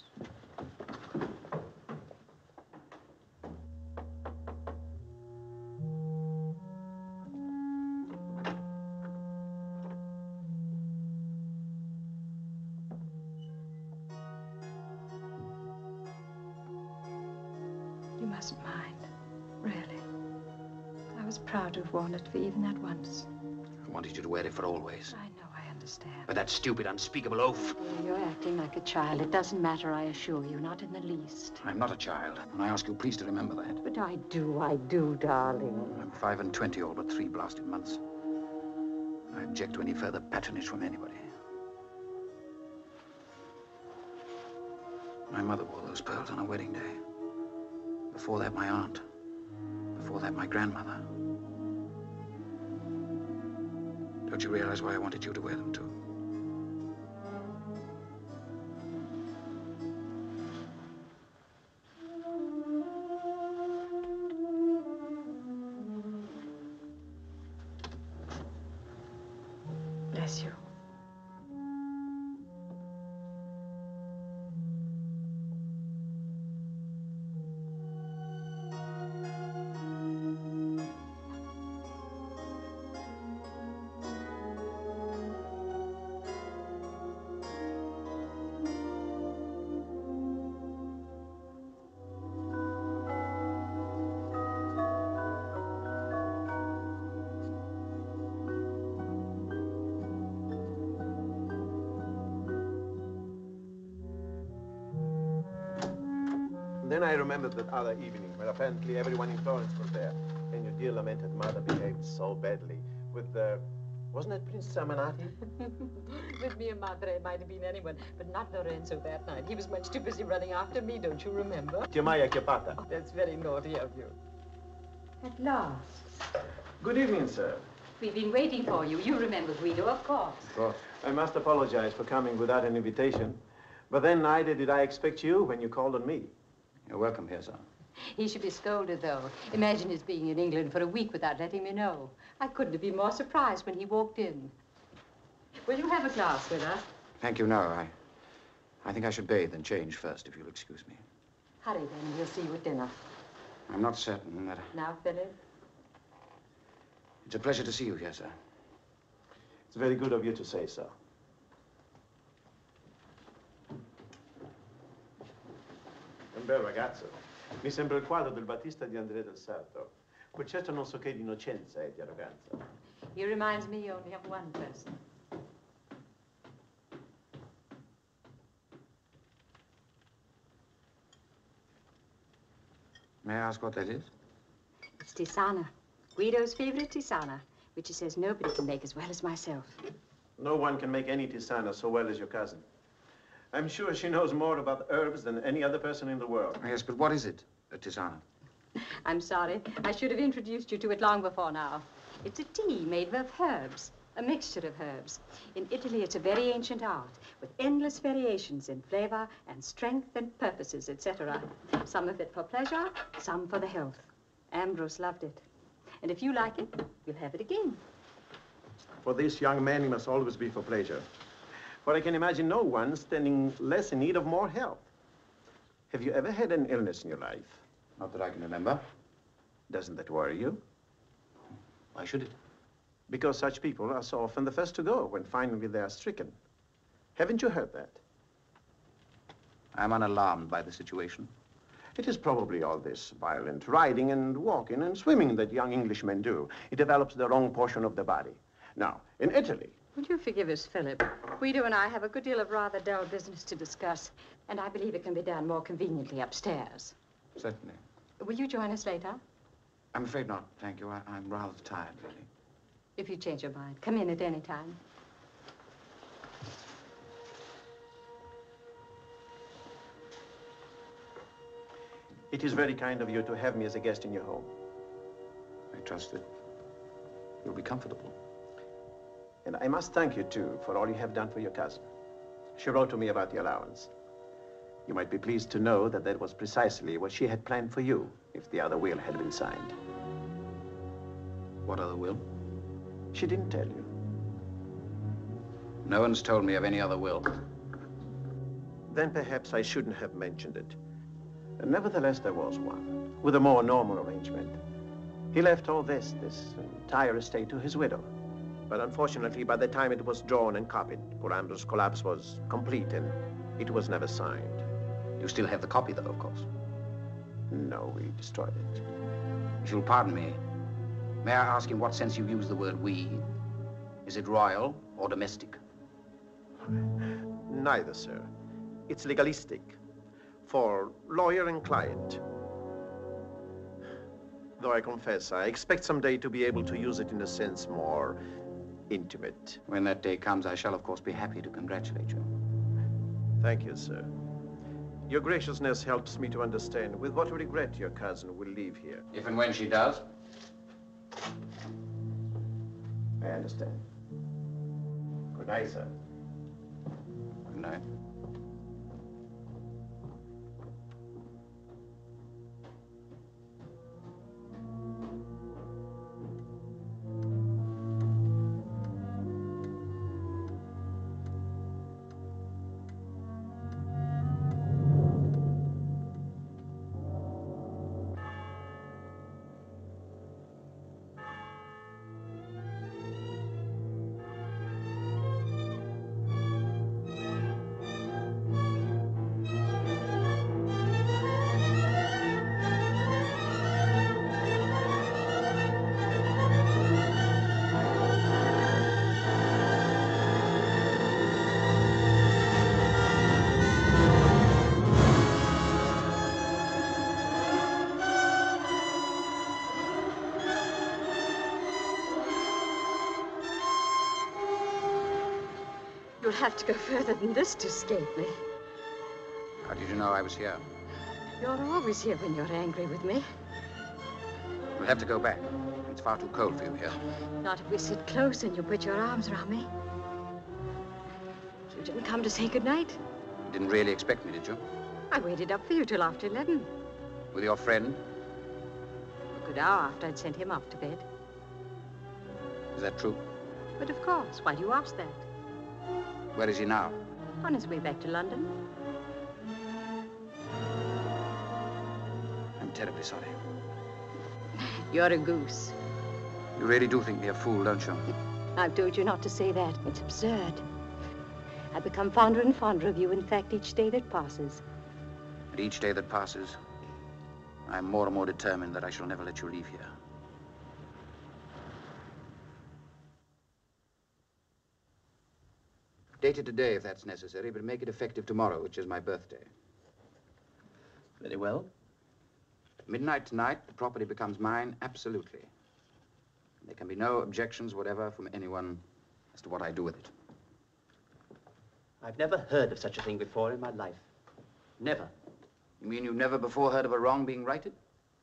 You mustn't mind, really. I was proud to have worn it for even that once. I wanted you to wear it for always. I know, I understand. But that stupid, unspeakable oath. You're acting like a child. It doesn't matter, I assure you, not in the least. I'm not a child, and I ask you please to remember that. But I do, I do, darling. I'm five and twenty, all but three blasted months. I object to any further patronage from anybody. My mother wore those pearls on her wedding day. Before that, my aunt. Before that, my grandmother. Don't you realize why I wanted you to wear them, too? Bless you. Then I remembered that other evening when apparently everyone in Florence was there, and your dear lamented mother behaved so badly with the... wasn't it Prince Zanuck? With me and Madre, it might have been anyone, but not Lorenzo that night. He was much too busy running after me, don't you remember? Chiamai chiappata. That's very naughty of you. At last. Good evening, sir. We've been waiting for you. You remember Guido, of course. Of course. I must apologize for coming without an invitation, but then neither did I expect you when you called on me. You're welcome here, sir. He should be scolded, though. Imagine his being in England for a week without letting me know. I couldn't have been more surprised when he walked in. Will you have a glass with us? Thank you, no. I, I think I should bathe and change first, if you'll excuse me. Hurry, then. We'll see you at dinner. I'm not certain that... Now, Philip? It's a pleasure to see you here, sir. It's very good of you to say so. Un bel ragazzo. Mi sembra il quadro del Battista di Andrea del Sarto. Quel certo non so che di innocenza e di arroganza. He reminds me only of one person. May I ask what that is? It's Tisana. Guido's favorite Tisana, which he says nobody can make as well as myself. No one can make any tisana so well as your cousin. I'm sure she knows more about herbs than any other person in the world. Yes, but what is it, a tisana? I'm sorry. I should have introduced you to it long before now. It's a tea made of herbs, a mixture of herbs. In Italy, it's a very ancient art, with endless variations in flavor and strength and purposes, et cetera. Some of it for pleasure, some for the health. Ambrose loved it. And if you like it, you'll have it again. For this young man, it must always be for pleasure. For I can imagine no one standing less in need of more health. Have you ever had an illness in your life? Not that I can remember. Doesn't that worry you? Why should it? Because such people are so often the first to go when finally they are stricken. Haven't you heard that? I'm unalarmed by the situation. It is probably all this violent riding and walking and swimming that young Englishmen do. It develops the wrong portion of the body. Now, in Italy... Would you forgive us, Philip? Guido and I have a good deal of rather dull business to discuss, and I believe it can be done more conveniently upstairs. Certainly. Will you join us later? I'm afraid not, thank you. I, I'm rather tired, really. If you change your mind, come in at any time. It is very kind of you to have me as a guest in your home. I trust that you'll be comfortable. And I must thank you, too, for all you have done for your cousin. She wrote to me about the allowance. You might be pleased to know that that was precisely what she had planned for you if the other will had been signed. What other will? She didn't tell you. No one's told me of any other will. Then perhaps I shouldn't have mentioned it. Nevertheless, there was one, with a more normal arrangement. He left all this, this entire estate to his widow. But unfortunately, by the time it was drawn and copied, poor Ambrose's collapse was complete and it was never signed. You still have the copy, though, of course. No, we destroyed it. If you'll pardon me, may I ask in what sense you use the word we? Is it royal or domestic? Neither, sir. It's legalistic. For lawyer and client. Though I confess, I expect someday to be able to use it in a sense more intimate. When that day comes, I shall, of course, be happy to congratulate you. Thank you, sir. Your graciousness helps me to understand with what regret your cousin will leave here. If and when she does. I understand. Good night, sir. Good night. You'll have to go further than this to escape me. How did you know I was here? You're always here when you're angry with me. We'll have to go back. It's far too cold for you here. Not if we sit close and you put your arms around me. You didn't come to say goodnight. You didn't really expect me, did you? I waited up for you till after eleven. With your friend? A good hour after I'd sent him up to bed. Is that true? But of course, why do you ask that? Where is he now? On his way back to London. I'm terribly sorry. You're a goose. You really do think me a fool, don't you? I've told you not to say that. It's absurd. I become fonder and fonder of you, in fact, each day that passes. And each day that passes, I'm more and more determined that I shall never let you leave here. Date it today, if that's necessary, but make it effective tomorrow, which is my birthday. Very well. At midnight tonight, the property becomes mine, absolutely. There can be no objections whatever from anyone as to what I do with it. I've never heard of such a thing before in my life. Never. You mean you've never before heard of a wrong being righted?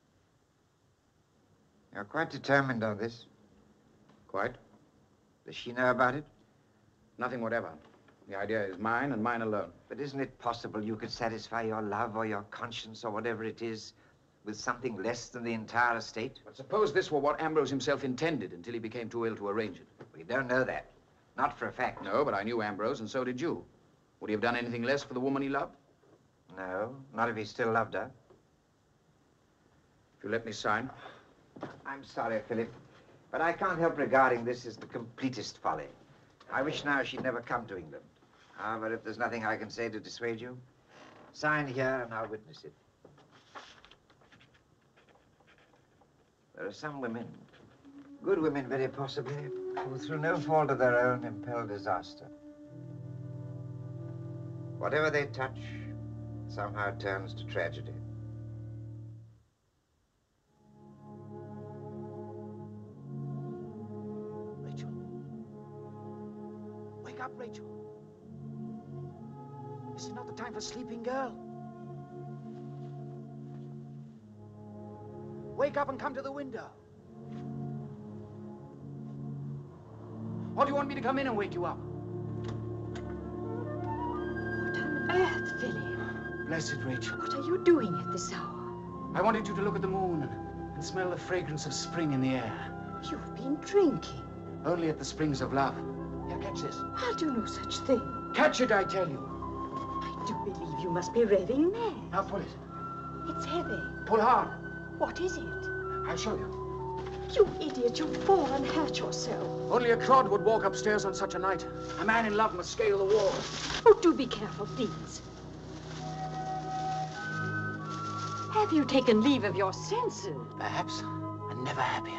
You're quite determined on this? Quite. Does she know about it? Nothing whatever. The idea is mine and mine alone. But isn't it possible you could satisfy your love or your conscience or whatever it is with something less than the entire estate? But suppose this were what Ambrose himself intended until he became too ill to arrange it. We don't know that. Not for a fact. No, but I knew Ambrose, and so did you. Would he have done anything less for the woman he loved? No, not if he still loved her. If you let me sign. I'm sorry, Philip, but I can't help regarding this as the completest folly. I wish now she'd never come to England. However, if there's nothing I can say to dissuade you, sign here and I'll witness it. There are some women, good women very possibly, who through no fault of their own impel disaster. Whatever they touch somehow turns to tragedy. Rachel. Wake up, Rachel. This is not the time for sleeping, girl. Wake up and come to the window. Or do you want me to come in and wake you up? What on earth, Philip? Blessed Rachel. What are you doing at this hour? I wanted you to look at the moon and, and smell the fragrance of spring in the air. You've been drinking. Only at the springs of love. Here, catch this. I'll do no such thing. Catch it, I tell you. I do believe you must be raving mad. Now pull it. It's heavy. Pull hard. What is it? I'll show you. You idiot, you'll fall and hurt yourself. Only a clod would walk upstairs on such a night. A man in love must scale the wall. Oh, do be careful, please. Have you taken leave of your senses? Perhaps, and never happier.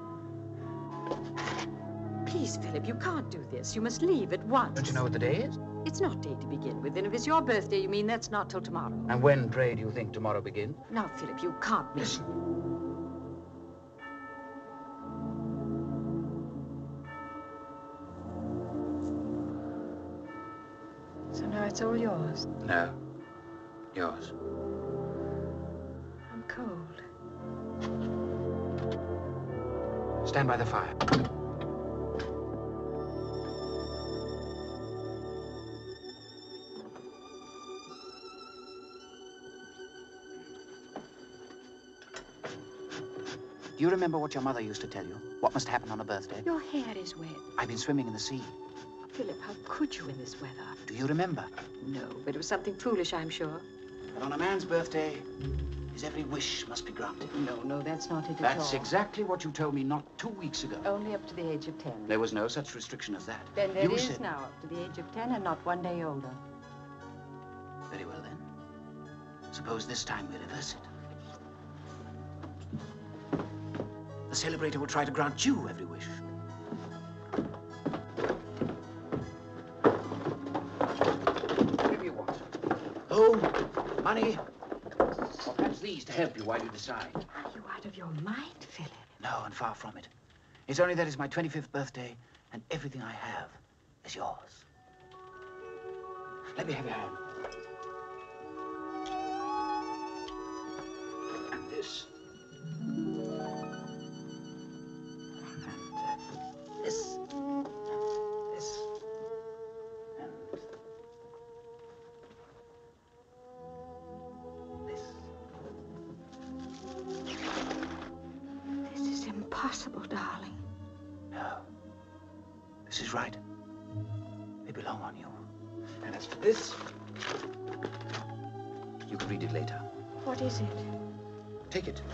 Please, Philip, you can't do this. You must leave at once. Don't you know what the day is? It's not day to begin with, and if it's your birthday, you mean that's not till tomorrow. And when, pray, do you think tomorrow begins? Now, Philip, you can't miss. Listen. So now it's all yours. No. Yours. I'm cold. Stand by the fire. Do you remember what your mother used to tell you? What must happen on a birthday? Your hair is wet. I've been swimming in the sea. Philip, how could you in this weather? Do you remember? No, but it was something foolish, I'm sure. But on a man's birthday, his every wish must be granted. No, no, that's not it at That's all. exactly what you told me not two weeks ago. Only up to the age of ten. There was no such restriction as that. Then there you is said... now up to the age of ten and not one day older. Very well, then. Suppose this time we reverse it. The celebrator will try to grant you every wish. What do you want? Home, money, or perhaps these to help you while you decide. Are you out of your mind, Philip? No, and far from it. It's only that it's my twenty-fifth birthday, and everything I have is yours. Let me have your hand. And this. This, and this, and this. This is impossible, darling. No. This is right. They belong on you. And as for this, you can read it later. What is it? Take it.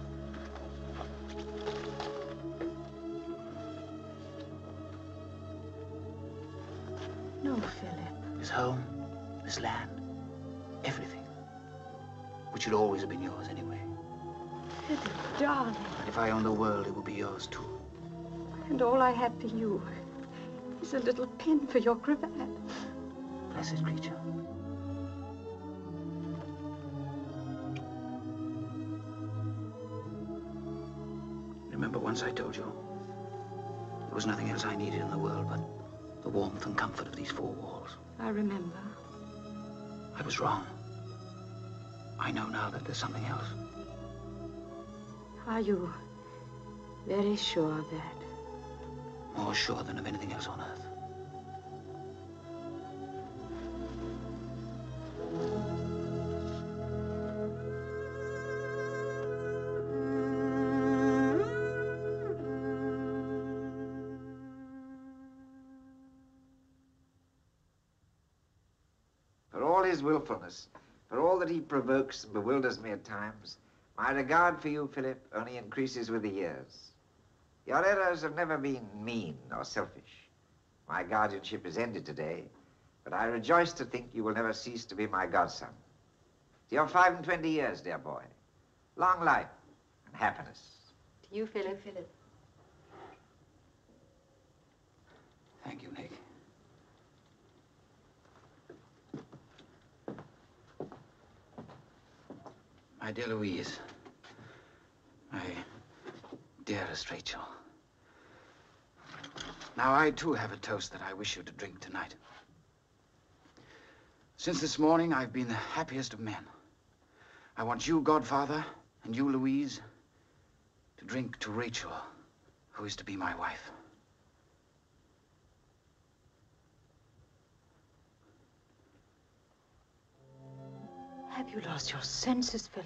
No, Philip. This home, this land, everything, which should always have been yours anyway. Philip, darling. But if I owned the world, it would be yours too. And all I have for you is a little pin for your cravat. Blessed creature. Remember once I told you there was nothing else I needed in the world but the warmth and comfort of these four walls. I remember. I was wrong. I know now that there's something else. Are you very sure of that? More sure than of anything else on earth. For all his willfulness, for all that he provokes and bewilders me at times, my regard for you, Philip, only increases with the years. Your errors have never been mean or selfish. My guardianship is ended today, but I rejoice to think you will never cease to be my godson. To your five and twenty years, dear boy. Long life and happiness. To you, Philip. Philip. Thank you, Nick. My dear Louise, my dearest Rachel. Now, I too have a toast that I wish you to drink tonight. Since this morning, I've been the happiest of men. I want you, Godfather, and you, Louise, to drink to Rachel, who is to be my wife. Have you lost your senses, Philip?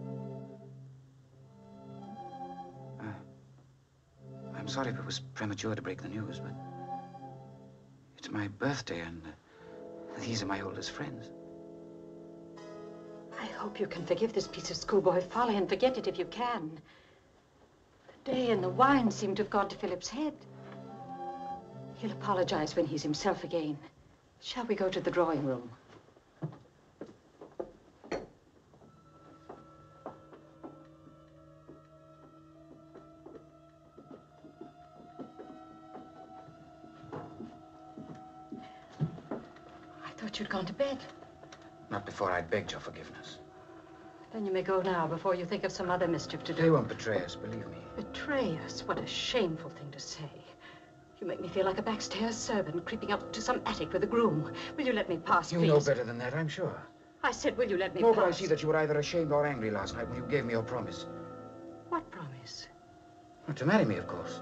Uh, I'm sorry if it was premature to break the news, but it's my birthday, and uh, these are my oldest friends. I hope you can forgive this piece of schoolboy folly and forget it if you can. The day and the wine seem to have gone to Philip's head. He'll apologize when he's himself again. Shall we go to the drawing room? I thought you'd gone to bed. Not before I begged your forgiveness. Then you may go now before you think of some other mischief to do. They won't betray us, believe me. Betray us? What a shameful thing to say. You make me feel like a backstairs servant creeping up to some attic with a groom. Will you let me pass, You please? know better than that, I'm sure. I said, will you let me No, pass? but I see that you were either ashamed or angry last night when you gave me your promise. What promise? Well, to marry me, of course.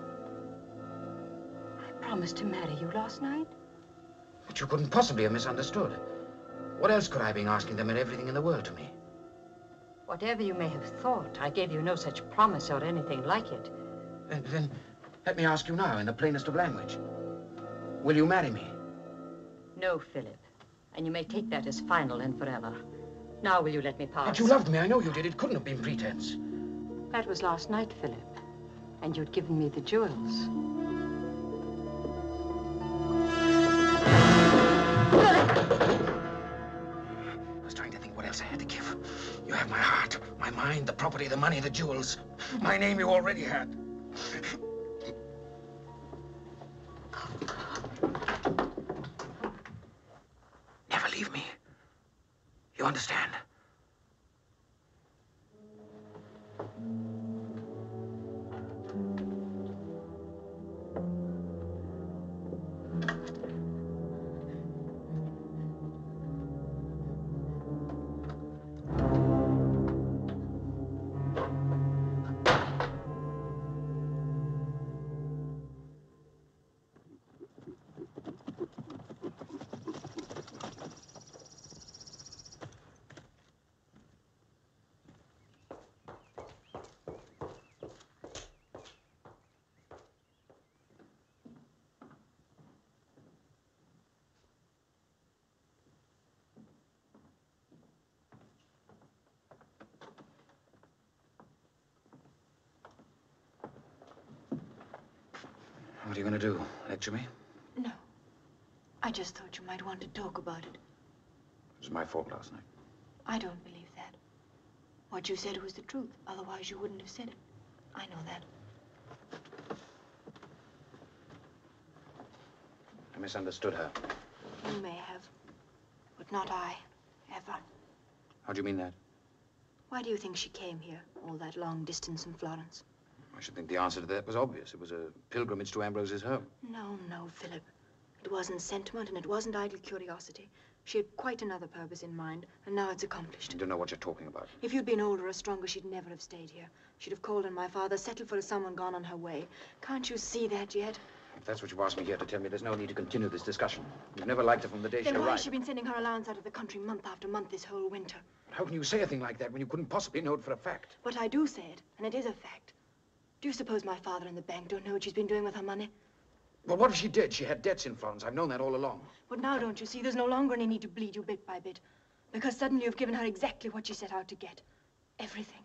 I promised to marry you last night. But you couldn't possibly have misunderstood. What else could I have been asking them and everything in the world to me? Whatever you may have thought, I gave you no such promise or anything like it. Then, then let me ask you now in the plainest of language. Will you marry me? No, Philip. And you may take that as final and forever. Now will you let me pass? But you loved me, I know you did. It couldn't have been pretense. That was last night, Philip. And you'd given me the jewels. I was trying to think what else I had to give. You have my heart, my mind, the property, the money, the jewels. My name you already had. Never leave me. You understand? What are you going to do? Lecture me? No. I just thought you might want to talk about it. It was my fault last night. I don't believe that. What you said was the truth. Otherwise, you wouldn't have said it. I know that. I misunderstood her. You may have, but not I, ever. How do you mean that? Why do you think she came here, all that long distance from Florence? I should think the answer to that was obvious. It was a pilgrimage to Ambrose's home. No, no, Philip. It wasn't sentiment and it wasn't idle curiosity. She had quite another purpose in mind, and now it's accomplished. I don't know what you're talking about. If you'd been older or stronger, she'd never have stayed here. She'd have called on my father, settled for someone gone on her way. Can't you see that yet? If that's what you asked me here to tell me, there's no need to continue this discussion. You've never liked her from the day she Then why arrived. has she been sending her allowance out of the country month after month this whole winter? How can you say a thing like that when you couldn't possibly know it for a fact? But I do say it, and it is a fact. Do you suppose my father and the bank don't know what she's been doing with her money? Well, what if she did? She had debts in Florence. I've known that all along. But now, don't you see, there's no longer any need to bleed you bit by bit. Because suddenly you've given her exactly what she set out to get. Everything.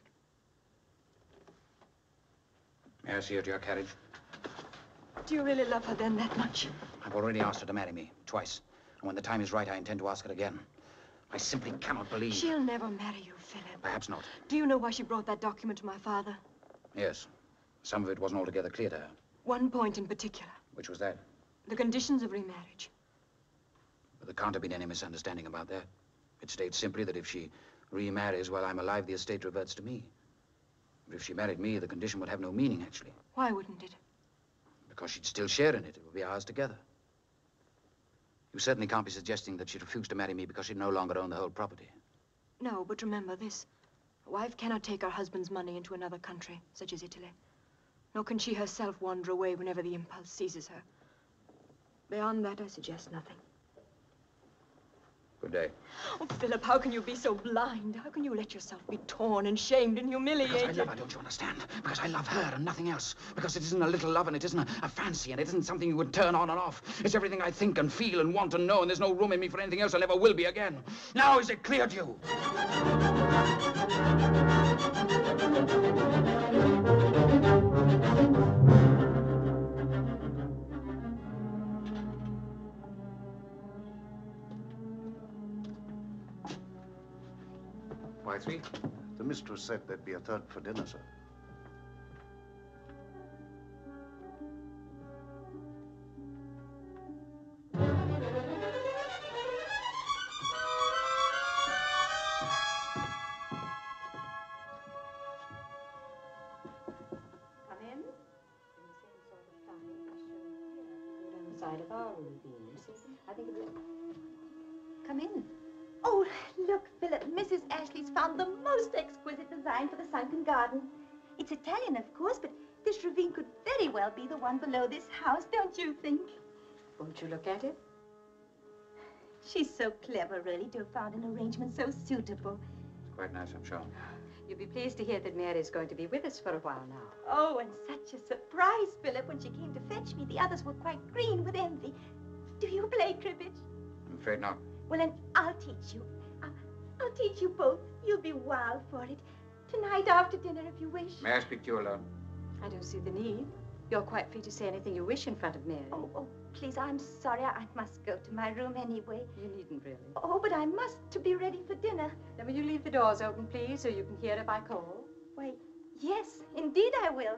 May I see her to your carriage? Do you really love her then that much? I've already asked her to marry me, twice. And when the time is right, I intend to ask her again. I simply cannot believe... She'll never marry you, Philip. Perhaps not. Do you know why she brought that document to my father? Yes. Some of it wasn't altogether clear to her. One point in particular. Which was that? The conditions of remarriage. But there can't have been any misunderstanding about that. It states simply that if she remarries while I'm alive, the estate reverts to me. But if she married me, the condition would have no meaning, actually. Why wouldn't it? Because she'd still share in it. It would be ours together. You certainly can't be suggesting that she'd refuse to marry me because she'd no longer own the whole property. No, but remember this. A wife cannot take her husband's money into another country, such as Italy. Nor can she herself wander away whenever the impulse seizes her. Beyond that, I suggest nothing. Good day. Oh, Philip, how can you be so blind? How can you let yourself be torn and shamed and humiliated? Because I love her, don't you understand? Because I love her and nothing else. Because it isn't a little love and it isn't a, a fancy and it isn't something you would turn on and off. It's everything I think and feel and want and know, and there's no room in me for anything else and never will be again. Now is it clear to you? Why three? The mistress said there'd be a third for dinner, sir. Come in. In the same sort of time, I should go down the side of our ravines. I think it will. Come in. Oh, look, Philip, Missus Ashley's found the most exquisite design for the sunken garden. It's Italian, of course, but this ravine could very well be the one below this house, don't you think? Won't you look at it? She's so clever, really, to have found an arrangement so suitable. It's quite nice, I'm sure. You'll be pleased to hear that Mary is going to be with us for a while now. Oh, and such a surprise, Philip. When she came to fetch me, the others were quite green with envy. Do you play cribbage? I'm afraid not. Well, then I'll teach you. I'll, I'll teach you both. You'll be wild for it. Tonight after dinner, if you wish. May I speak to you alone? I don't see the need. You're quite free to say anything you wish in front of Mary. Oh, oh, please, I'm sorry. I must go to my room anyway. You needn't really. Oh, but I must to be ready for dinner. Then will you leave the doors open, please, so you can hear if I call? Why, yes, indeed I will.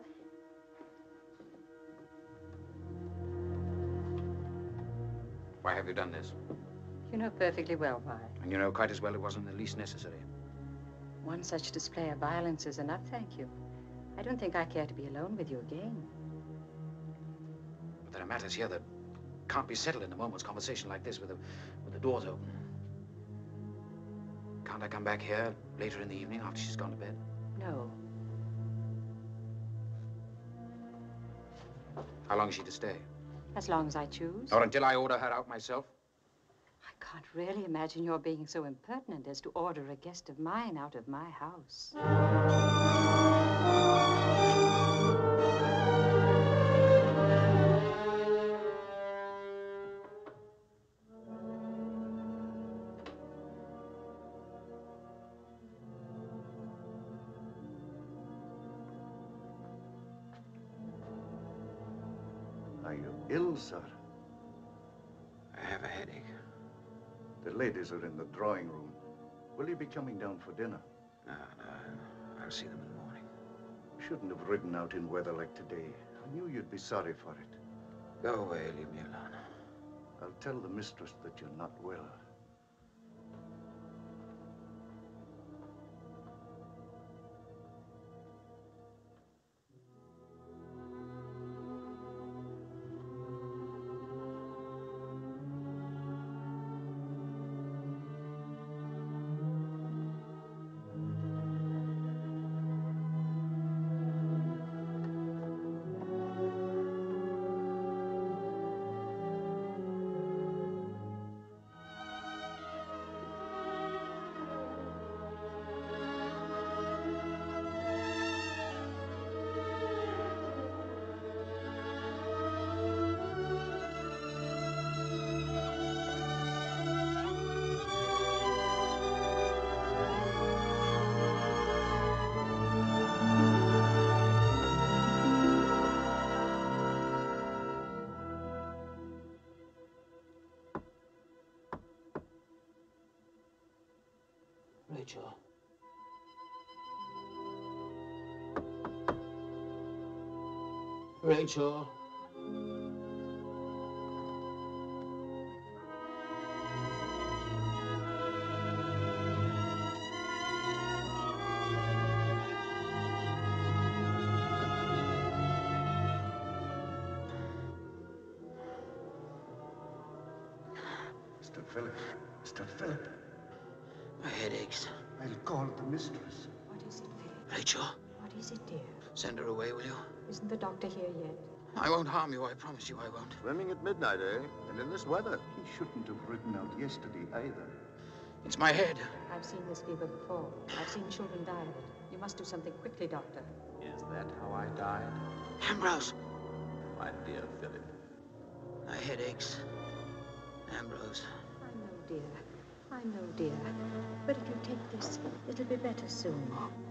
Why have you done this? You know perfectly well why. And you know quite as well it wasn't the least necessary. One such display of violence is enough, thank you. I don't think I care to be alone with you again. But there are matters here that can't be settled in a moment's conversation like this with the, with the doors open. Can't I come back here later in the evening after she's gone to bed? No. How long is she to stay? As long as I choose. Or until I order her out myself? I can't really imagine your being so impertinent as to order a guest of mine out of my house. Are you ill, sir? I have a headache. The ladies are in the drawing room. Will you be coming down for dinner? No, no. I'll see them in the morning. You shouldn't have ridden out in weather like today. I knew you'd be sorry for it. Go away, leave me alone. I'll tell the mistress that you're not well. Rachel. Rachel. Mister Philip. Mister Philip. My head aches. I'll call the mistress. What is it, Philip? Rachel. What is it, dear? Send her away, will you? Isn't the doctor here yet? I won't harm you, I promise you I won't. Swimming at midnight, eh? And in this weather. He shouldn't have ridden out yesterday either. It's my head. I've seen this fever before. I've seen children die of it. You must do something quickly, Doctor. Is that how I died? Ambrose. My dear Philip. My head aches. Ambrose. I know, dear. I know, dear. But if you take this, it'll be better soon.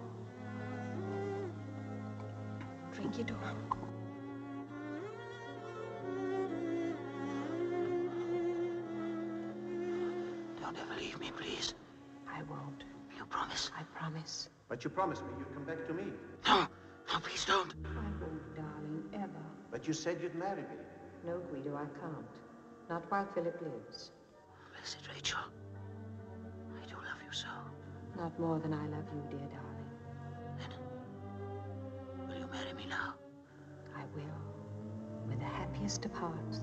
Drink it all. Don't ever leave me, please. I won't. You promise? I promise. But you promised me you'd come back to me. No, no, please don't. I won't, darling, ever. But you said you'd marry me. No, Guido, I can't. Not while Philip lives. Blessed Rachel. I do love you so. Not more than I love you, dear darling. Then, will you marry me now? I will. With the happiest of hearts.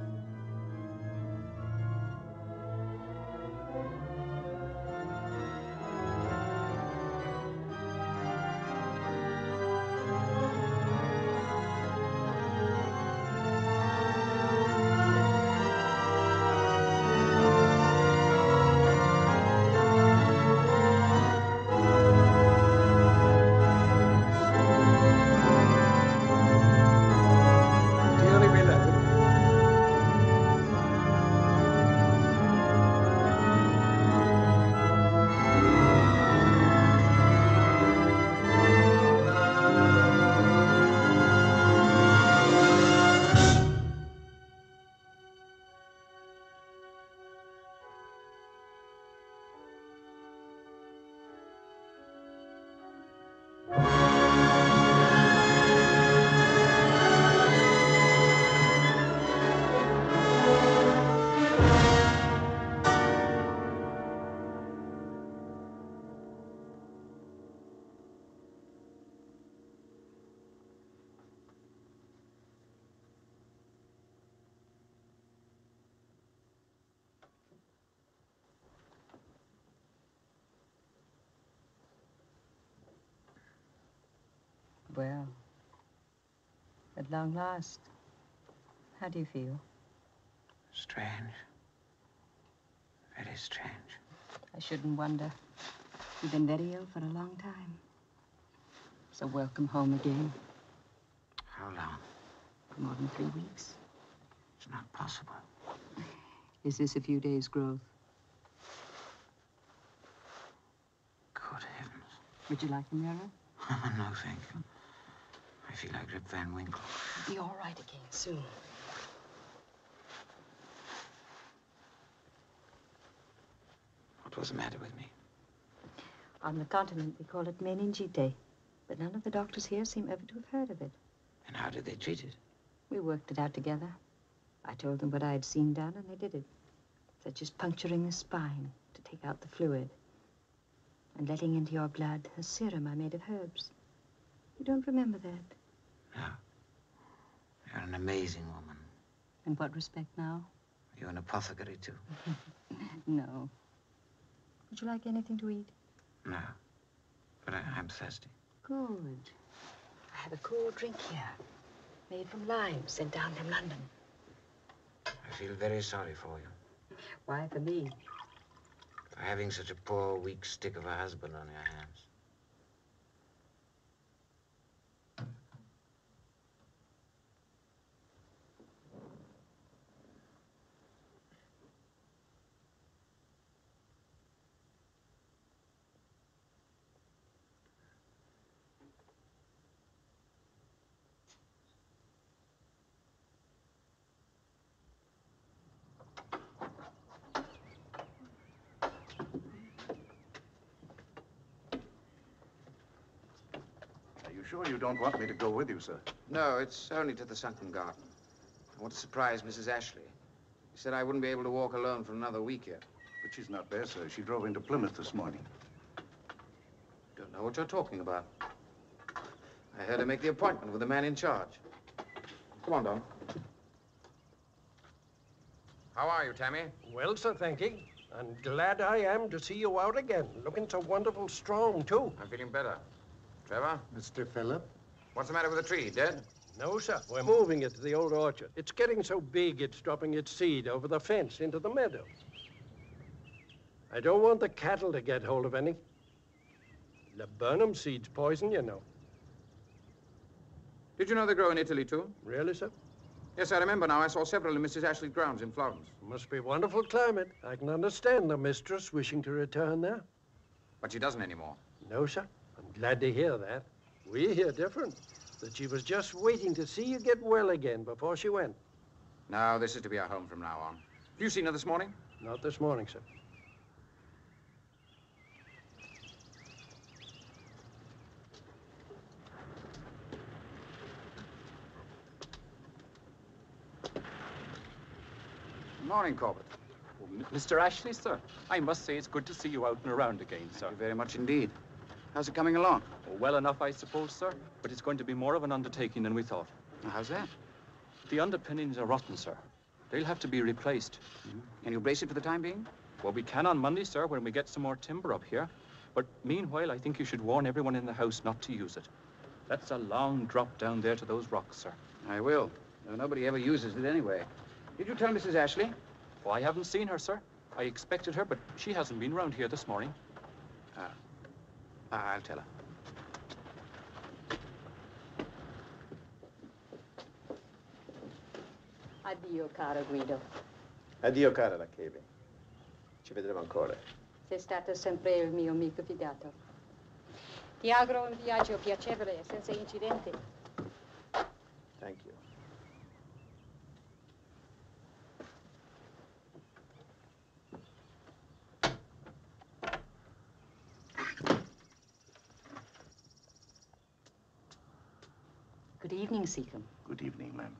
Well, at long last, how do you feel? Strange. Very strange. I shouldn't wonder. You've been very ill for a long time. So welcome home again. How long? For more than three weeks. It's not possible. Is this a few days' growth? Good heavens. Would you like a mirror? No, thank you. I feel like Rip Van Winkle. You'll be all right again soon. What was the matter with me? On the continent, they call it meningite. But none of the doctors here seem ever to have heard of it. And how did they treat it? We worked it out together. I told them what I had seen done, and they did it. Such as puncturing the spine to take out the fluid. And letting into your blood a serum I made of herbs. You don't remember that? No. You're an amazing woman. In what respect now? You're an apothecary, too. No. Would you like anything to eat? No. But I, I'm thirsty. Good. I have a cool drink here. Made from limes sent down from London. I feel very sorry for you. Why for me? For having such a poor, weak stick of a husband on your hands. Sure you don't want me to go with you, sir? No, it's only to the sunken garden. I want to surprise Missus Ashley. She said I wouldn't be able to walk alone for another week yet. But she's not there, sir. She drove into Plymouth this morning. Don't know what you're talking about. I heard her make the appointment with the man in charge. Come on, Don. How are you, Tammy? Well, sir, thank you. And glad I am to see you out again. Looking so wonderful strong, too. I'm feeling better. Trevor? Mister Philip? What's the matter with the tree? Dead? No, sir. We're moving it to the old orchard. It's getting so big, it's dropping its seed over the fence into the meadow. I don't want the cattle to get hold of any. Laburnum seed's poison, you know. Did you know they grow in Italy, too? Really, sir? Yes, I remember now. I saw several in Missus Ashley's grounds in Florence. Must be a wonderful climate. I can understand the mistress wishing to return there. But she doesn't anymore. No, sir. I'm glad to hear that. We hear different. That she was just waiting to see you get well again before she went. No, this is to be our home from now on. Have you seen her this morning? Not this morning, sir. Morning, Corbett. Oh, Mister Ashley, sir, I must say it's good to see you out and around again, sir. Thank you very much indeed. How's it coming along? Oh, well enough, I suppose, sir, but it's going to be more of an undertaking than we thought. How's that? The underpinnings are rotten, sir. They'll have to be replaced. Mm-hmm. Can you brace it for the time being? Well, we can on Monday, sir, when we get some more timber up here. But meanwhile, I think you should warn everyone in the house not to use it. That's a long drop down there to those rocks, sir. I will. Though nobody ever uses it anyway. Did you tell Missus Ashley? Oh, I haven't seen her, sir. I expected her, but she hasn't been round here this morning. Ah. I'll tell her. Addio, caro Guido. Addio, cara la Chebe. Ci vedremo ancora. Sei stato sempre il mio amico fidato. Ti auguro un viaggio piacevole e senza incidenti. Thank you. Good evening, Seacombe. Good evening, ma'am.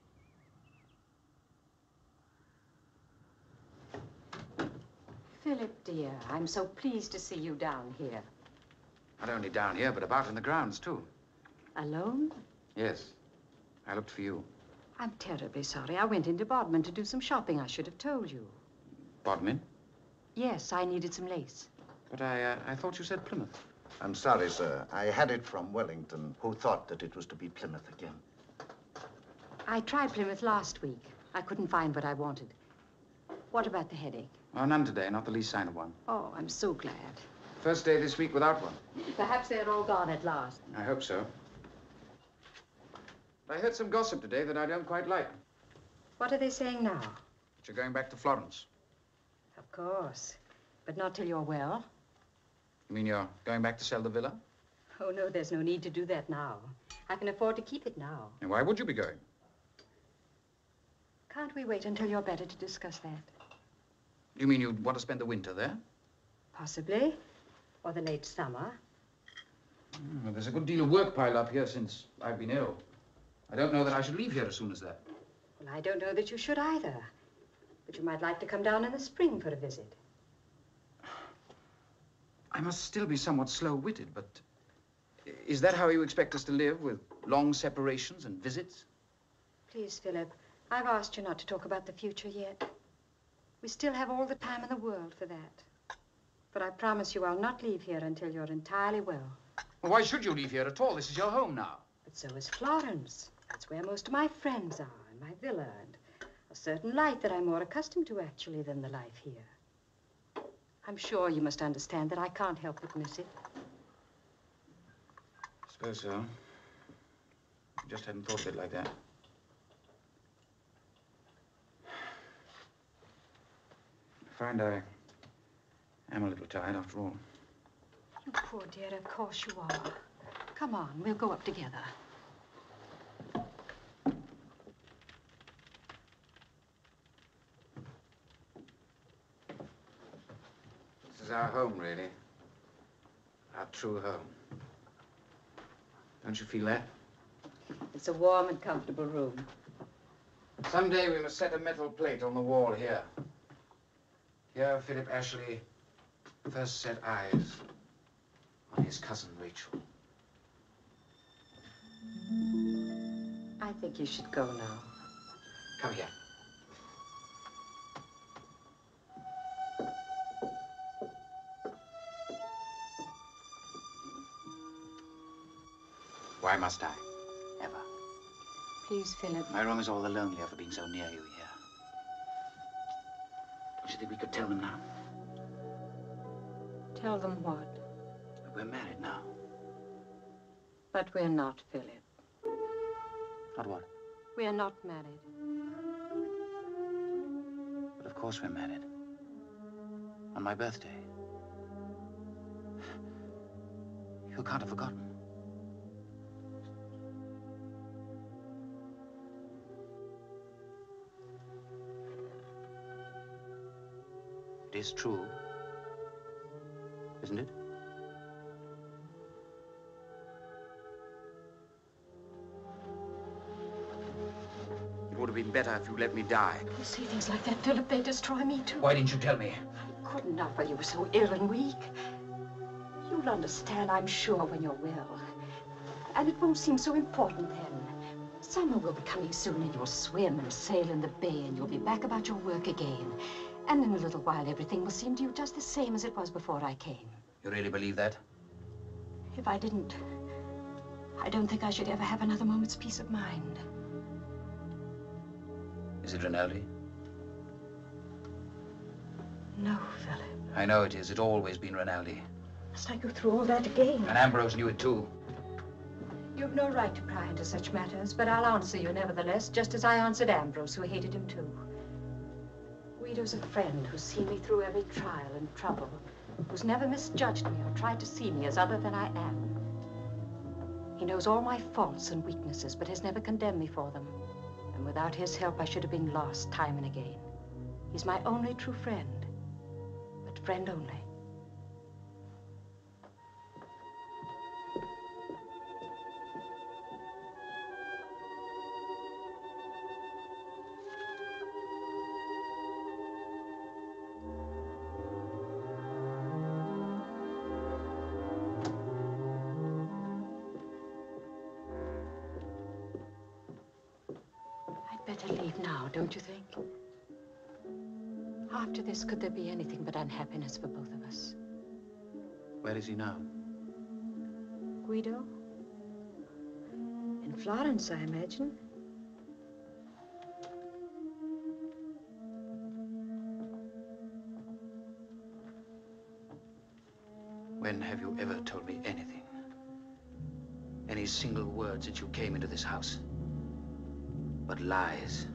Philip, dear, I'm so pleased to see you down here. Not only down here, but about in the grounds, too. Alone? Yes. I looked for you. I'm terribly sorry. I went into Bodmin to do some shopping. I should have told you. Bodmin? Yes, I needed some lace. But I, uh, I thought you said Plymouth. I'm sorry, sir. I had it from Wellington, who thought that it was to be Plymouth again. I tried Plymouth last week. I couldn't find what I wanted. What about the headache? Oh, none today, not the least sign of one. Oh, I'm so glad. First day this week without one. Perhaps they're all gone at last. I hope so. I heard some gossip today that I don't quite like. What are they saying now? That you're going back to Florence. Of course. But not till you're well. You mean you're going back to sell the villa? Oh, no, there's no need to do that now. I can afford to keep it now. And why would you be going? Can't we wait until you're better to discuss that? Do you mean you'd want to spend the winter there? Possibly. Or the late summer. Mm, well, there's a good deal of work piled up here since I've been ill. I don't know that I should leave here as soon as that. Well, I don't know that you should either. But you might like to come down in the spring for a visit. I must still be somewhat slow-witted, but is that how you expect us to live, with long separations and visits? Please, Philip, I've asked you not to talk about the future yet. We still have all the time in the world for that. But I promise you I'll not leave here until you're entirely well. Well, why should you leave here at all? This is your home now. But so is Florence. That's where most of my friends are, and my villa, and a certain life that I'm more accustomed to, actually, than the life here. I'm sure you must understand that I can't help but miss it. I suppose so. I just hadn't thought of it like that. I find I am a little tired after all. You poor dear, of course you are. Come on, we'll go up together. This is our home, really. Our true home. Don't you feel that? It's a warm and comfortable room. Someday we must set a metal plate on the wall here. Here, Philip Ashley first set eyes on his cousin Rachel. I think you should go now. Come here. Why must I? Ever? Please, Philip. My room is all the lonelier for being so near you here. Don't you think we could tell them now? Tell them what? We're married now. But we're not, Philip. Not what? We're not married. But of course we're married. On my birthday. You can't have forgotten. It is true, isn't it? It would have been better if you let me die. You see things like that, Philip, they destroy me too. Why didn't you tell me? I could not while you were so ill and weak. You'll understand, I'm sure, when you're well. And it won't seem so important then. Summer will be coming soon, and you'll swim and sail in the bay, and you'll be back about your work again. And in a little while, everything will seem to you just the same as it was before I came. You really believe that? If I didn't, I don't think I should ever have another moment's peace of mind. Is it Rinaldi? No, Philip. I know it is. It's always been Rinaldi. Must I go through all that again? And Ambrose knew it too. You've no right to pry into such matters, but I'll answer you nevertheless, just as I answered Ambrose, who hated him too. Guido's a friend who's seen me through every trial and trouble, who's never misjudged me or tried to see me as other than I am. He knows all my faults and weaknesses, but has never condemned me for them. And without his help, I should have been lost time and again. He's my only true friend, but friend only. Better leave now, don't you think? After this, could there be anything but unhappiness for both of us? Where is he now? Guido? In Florence, I imagine. When have you ever told me anything? Any single word since you came into this house? But lies.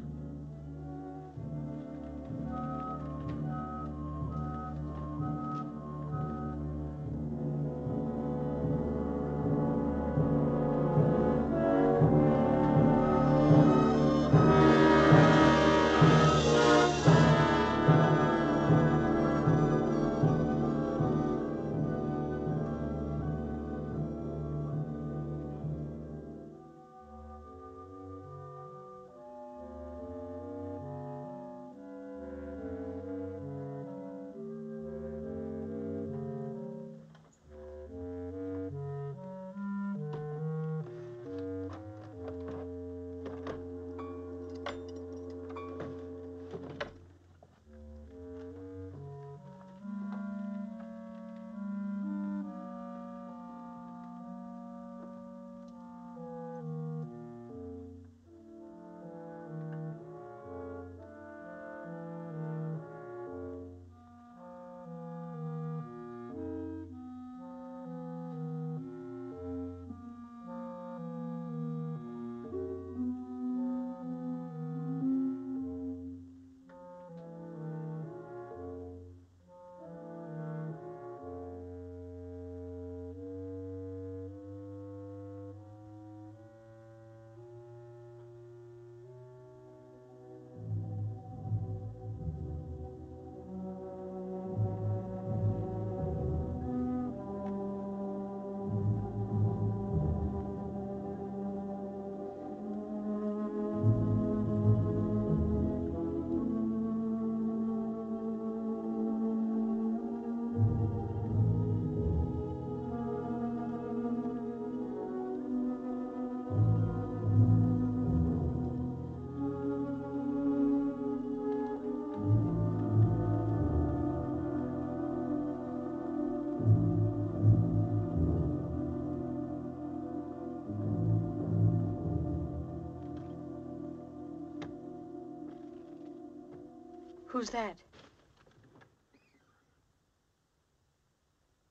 Who's that?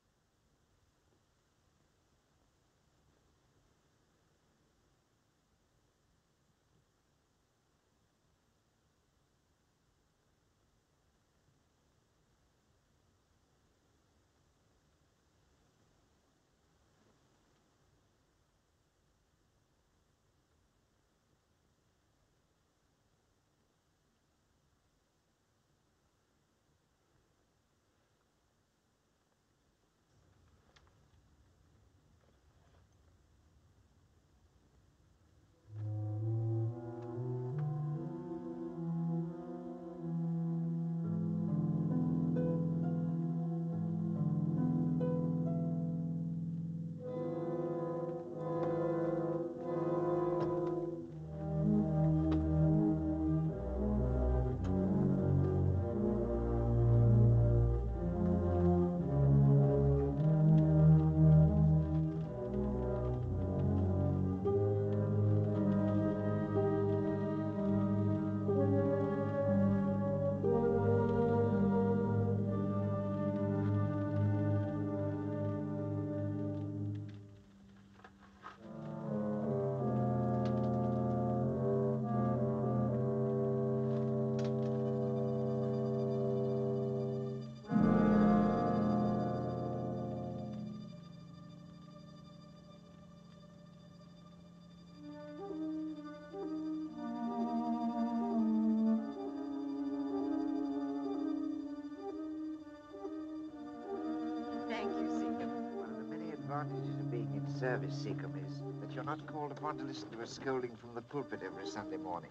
thing in service, Seacombe, is that you're not called upon to listen to a scolding from the pulpit every Sunday morning.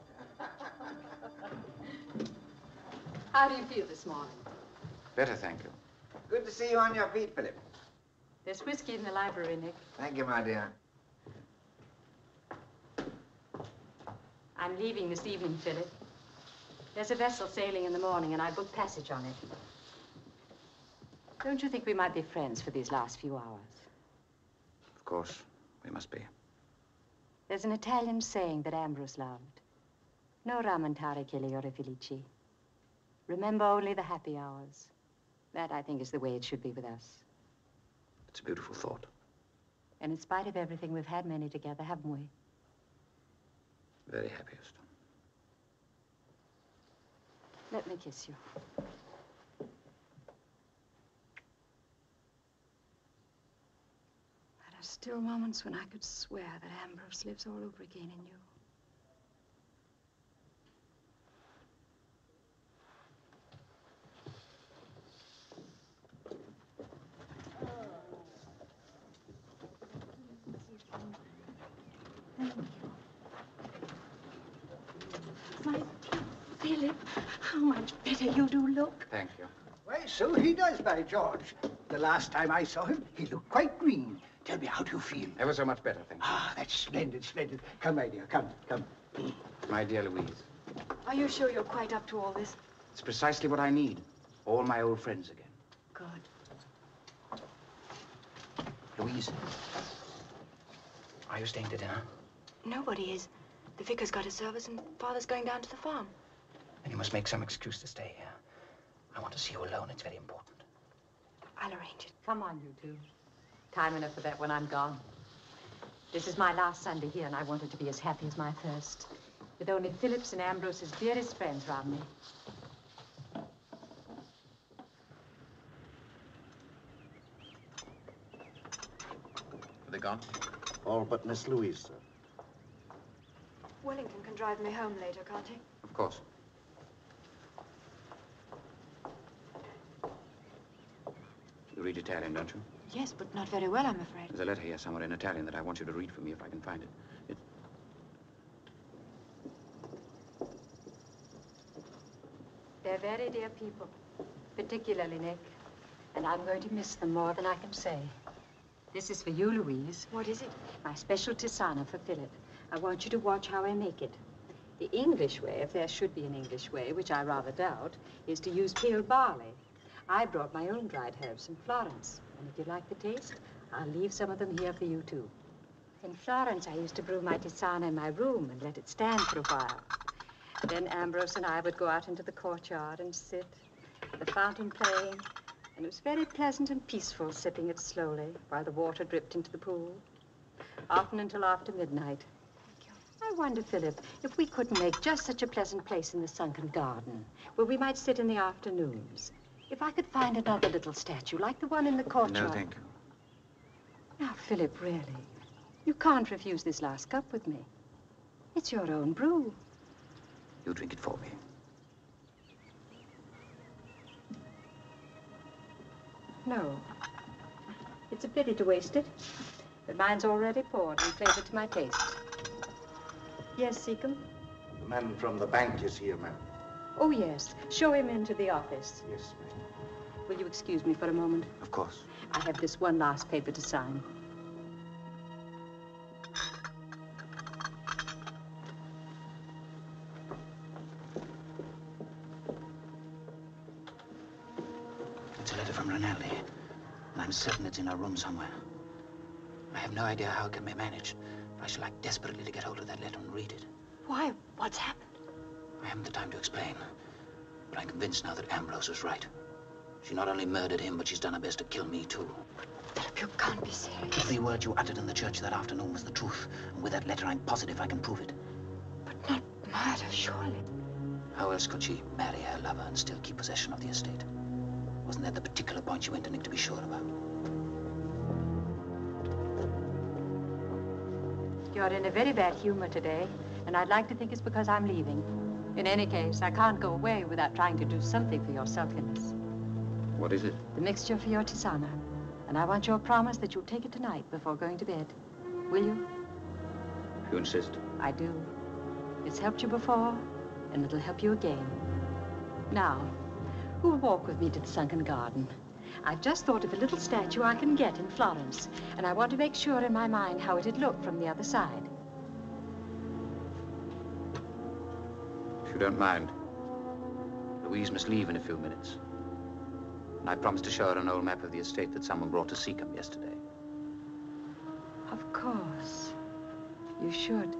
How do you feel this morning? Better, thank you. Good to see you on your feet, Philip. There's whiskey in the library, Nick. Thank you, my dear. I'm leaving this evening, Philip. There's a vessel sailing in the morning, and I booked passage on it. Don't you think we might be friends for these last few hours? Of course, we must be. There's an Italian saying that Ambrose loved. No rammentare che le ore felici. Remember only the happy hours. That, I think, is the way it should be with us. It's a beautiful thought. And in spite of everything, we've had many together, haven't we? Very happiest. Let me kiss you. There are still moments when I could swear that Ambrose lives all over again in you. My dear Philip, how much better you do look. Thank you. Why, so he does, by George. The last time I saw him, he looked quite green. Tell me, how do you feel? Ever so much better, thank you. Ah, that's splendid, splendid. Come, my dear, come, come. My dear Louise, Are you sure you're quite up to all this? it's precisely what I need. All my old friends again. Good. Louise, are you staying to dinner? Nobody is. The vicar's got a service and Father's going down to the farm. Then you must make some excuse to stay here. I want to see you alone. It's very important. I'll arrange it. Come on, you two. Time enough for that when I'm gone. This is my last Sunday here, and I wanted to be as happy as my first, with only Philip's and Ambrose's dearest friends round me. Are they gone? All but Miss Louise, sir. Wellington can drive me home later, can't he? Of course. You read Italian, don't you? Yes, but not very well, I'm afraid. There's a letter here somewhere in Italian that I want you to read for me if I can find it. It... They're very dear people, particularly Nick. And I'm going to miss them more than I can say. This is for you, Louise. What is it? My special tisana for Philip. I want you to watch how I make it. The English way, if there should be an English way, which I rather doubt, is to use peeled barley. I brought my own dried herbs from Florence. And if you like the taste, I'll leave some of them here for you, too. In Florence, I used to brew my tisana in my room and let it stand for a while. Then Ambrose and I would go out into the courtyard and sit, the fountain playing, and it was very pleasant and peaceful sipping it slowly while the water dripped into the pool, often until after midnight. I wonder, Philip, if we couldn't make just such a pleasant place in the sunken garden where we might sit in the afternoons. If I could find another little statue like the one in the courtyard. No, thank you. Now, Philip, really, you can't refuse this last cup with me. It's your own brew. You drink it for me. No. It's a pity to waste it, but mine's already poured and flavored to my taste. Yes, Seacombe? The man from the bank is here, ma'am. Oh, yes. Show him into the office. Yes, ma'am. Will you excuse me for a moment? Of course. I have this one last paper to sign. It's a letter from Ronald, and I'm certain it's in our room somewhere. I have no idea how it can be managed, but I should like desperately to get hold of that letter and read it. Why? What's happened? I haven't the time to explain, but I'm convinced now that Ambrose was right. She not only murdered him, but she's done her best to kill me, too. Philip, you can't be serious. Every word you uttered in the church that afternoon was the truth, and with that letter, I'm positive I can prove it. But not murder, surely. How else could she marry her lover and still keep possession of the estate? Wasn't that the particular point you went to Nick to be sure about? You're in a very bad humor today, and I'd like to think it's because I'm leaving. In any case, I can't go away without trying to do something for your sulkiness. What is it? The mixture for your tisana. And I want your promise that you'll take it tonight before going to bed. Will you? If you insist. I do. It's helped you before, and it'll help you again. Now, who'll walk with me to the sunken garden? I've just thought of a little statue I can get in Florence, and I want to make sure in my mind how it'd look from the other side. If you don't mind, Louise must leave in a few minutes. And I promised to show her an old map of the estate that someone brought to Seacombe yesterday. Of course. You should.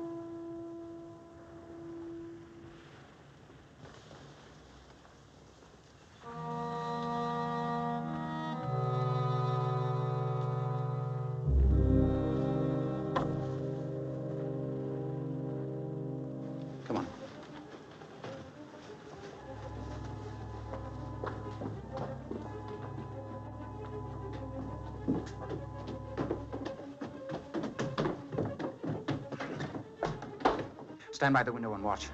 Come on. Stand by the window and watch.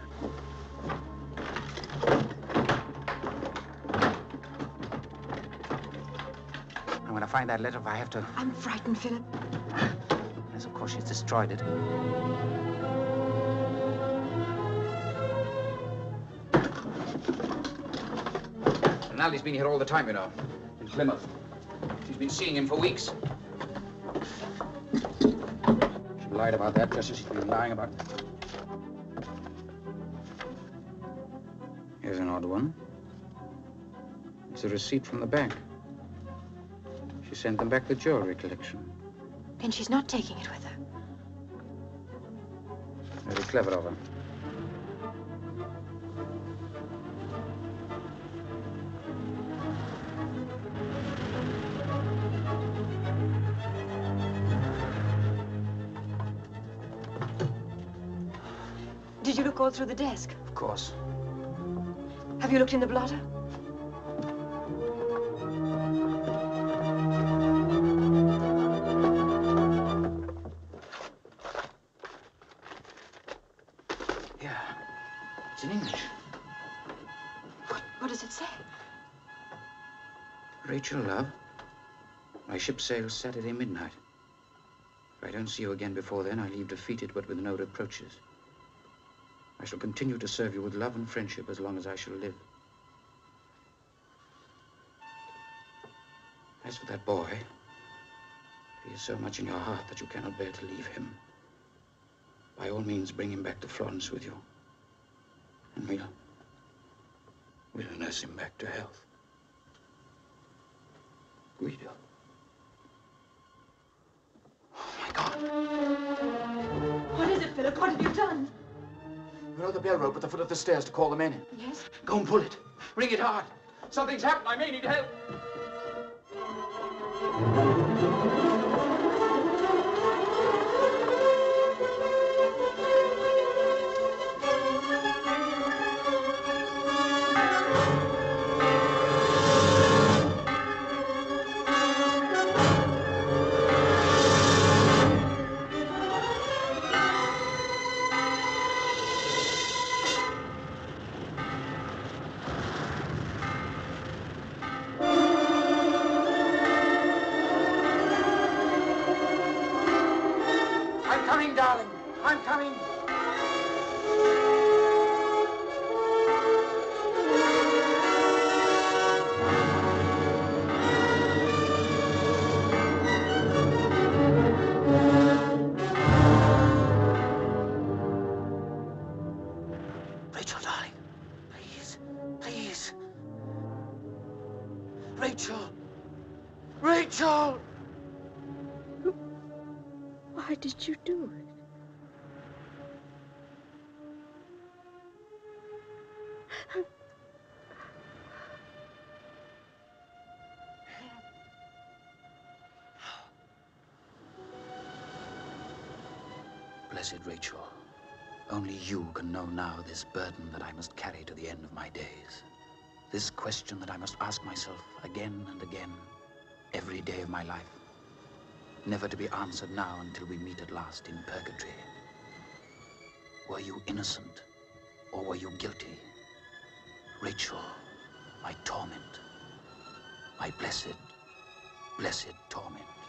And when I find that letter, if I have to... I'm frightened, Philip. Yes, of course, she's destroyed it. Rinaldi's been here all the time, you know, in Plymouth. She's been seeing him for weeks. She lied about that just as she's been lying about... Here's an odd one. It's a receipt from the bank. She sent them back the jewelry collection. Then she's not taking it with her. Very clever of her. Did you look all through the desk? Of course. Have you looked in the blotter? Yeah. It's in English. What, what does it say? Rachel, love. My ship sails Saturday midnight. If I don't see you again before then, I leave defeated but with no reproaches. I shall continue to serve you with love and friendship as long as I shall live. As for that boy, if he is so much in your heart that you cannot bear to leave him, by all means bring him back to Florence with you. And we'll, we'll nurse him back to health. Guido. Oh, my God. What is it, Philip? What have you done? Throw the bell rope at the foot of the stairs to call the men in. Yes? Go and pull it. Ring it hard. Something's happened. I may need help. Rachel! Rachel! Why did you do it? Blessed Rachel, only you can know now this burden that I must carry to the end of my days. This question that I must ask myself again and again, every day of my life, never to be answered now until we meet at last in purgatory. Were you innocent, or were you guilty? Rachel, my torment, my blessed, blessed torment.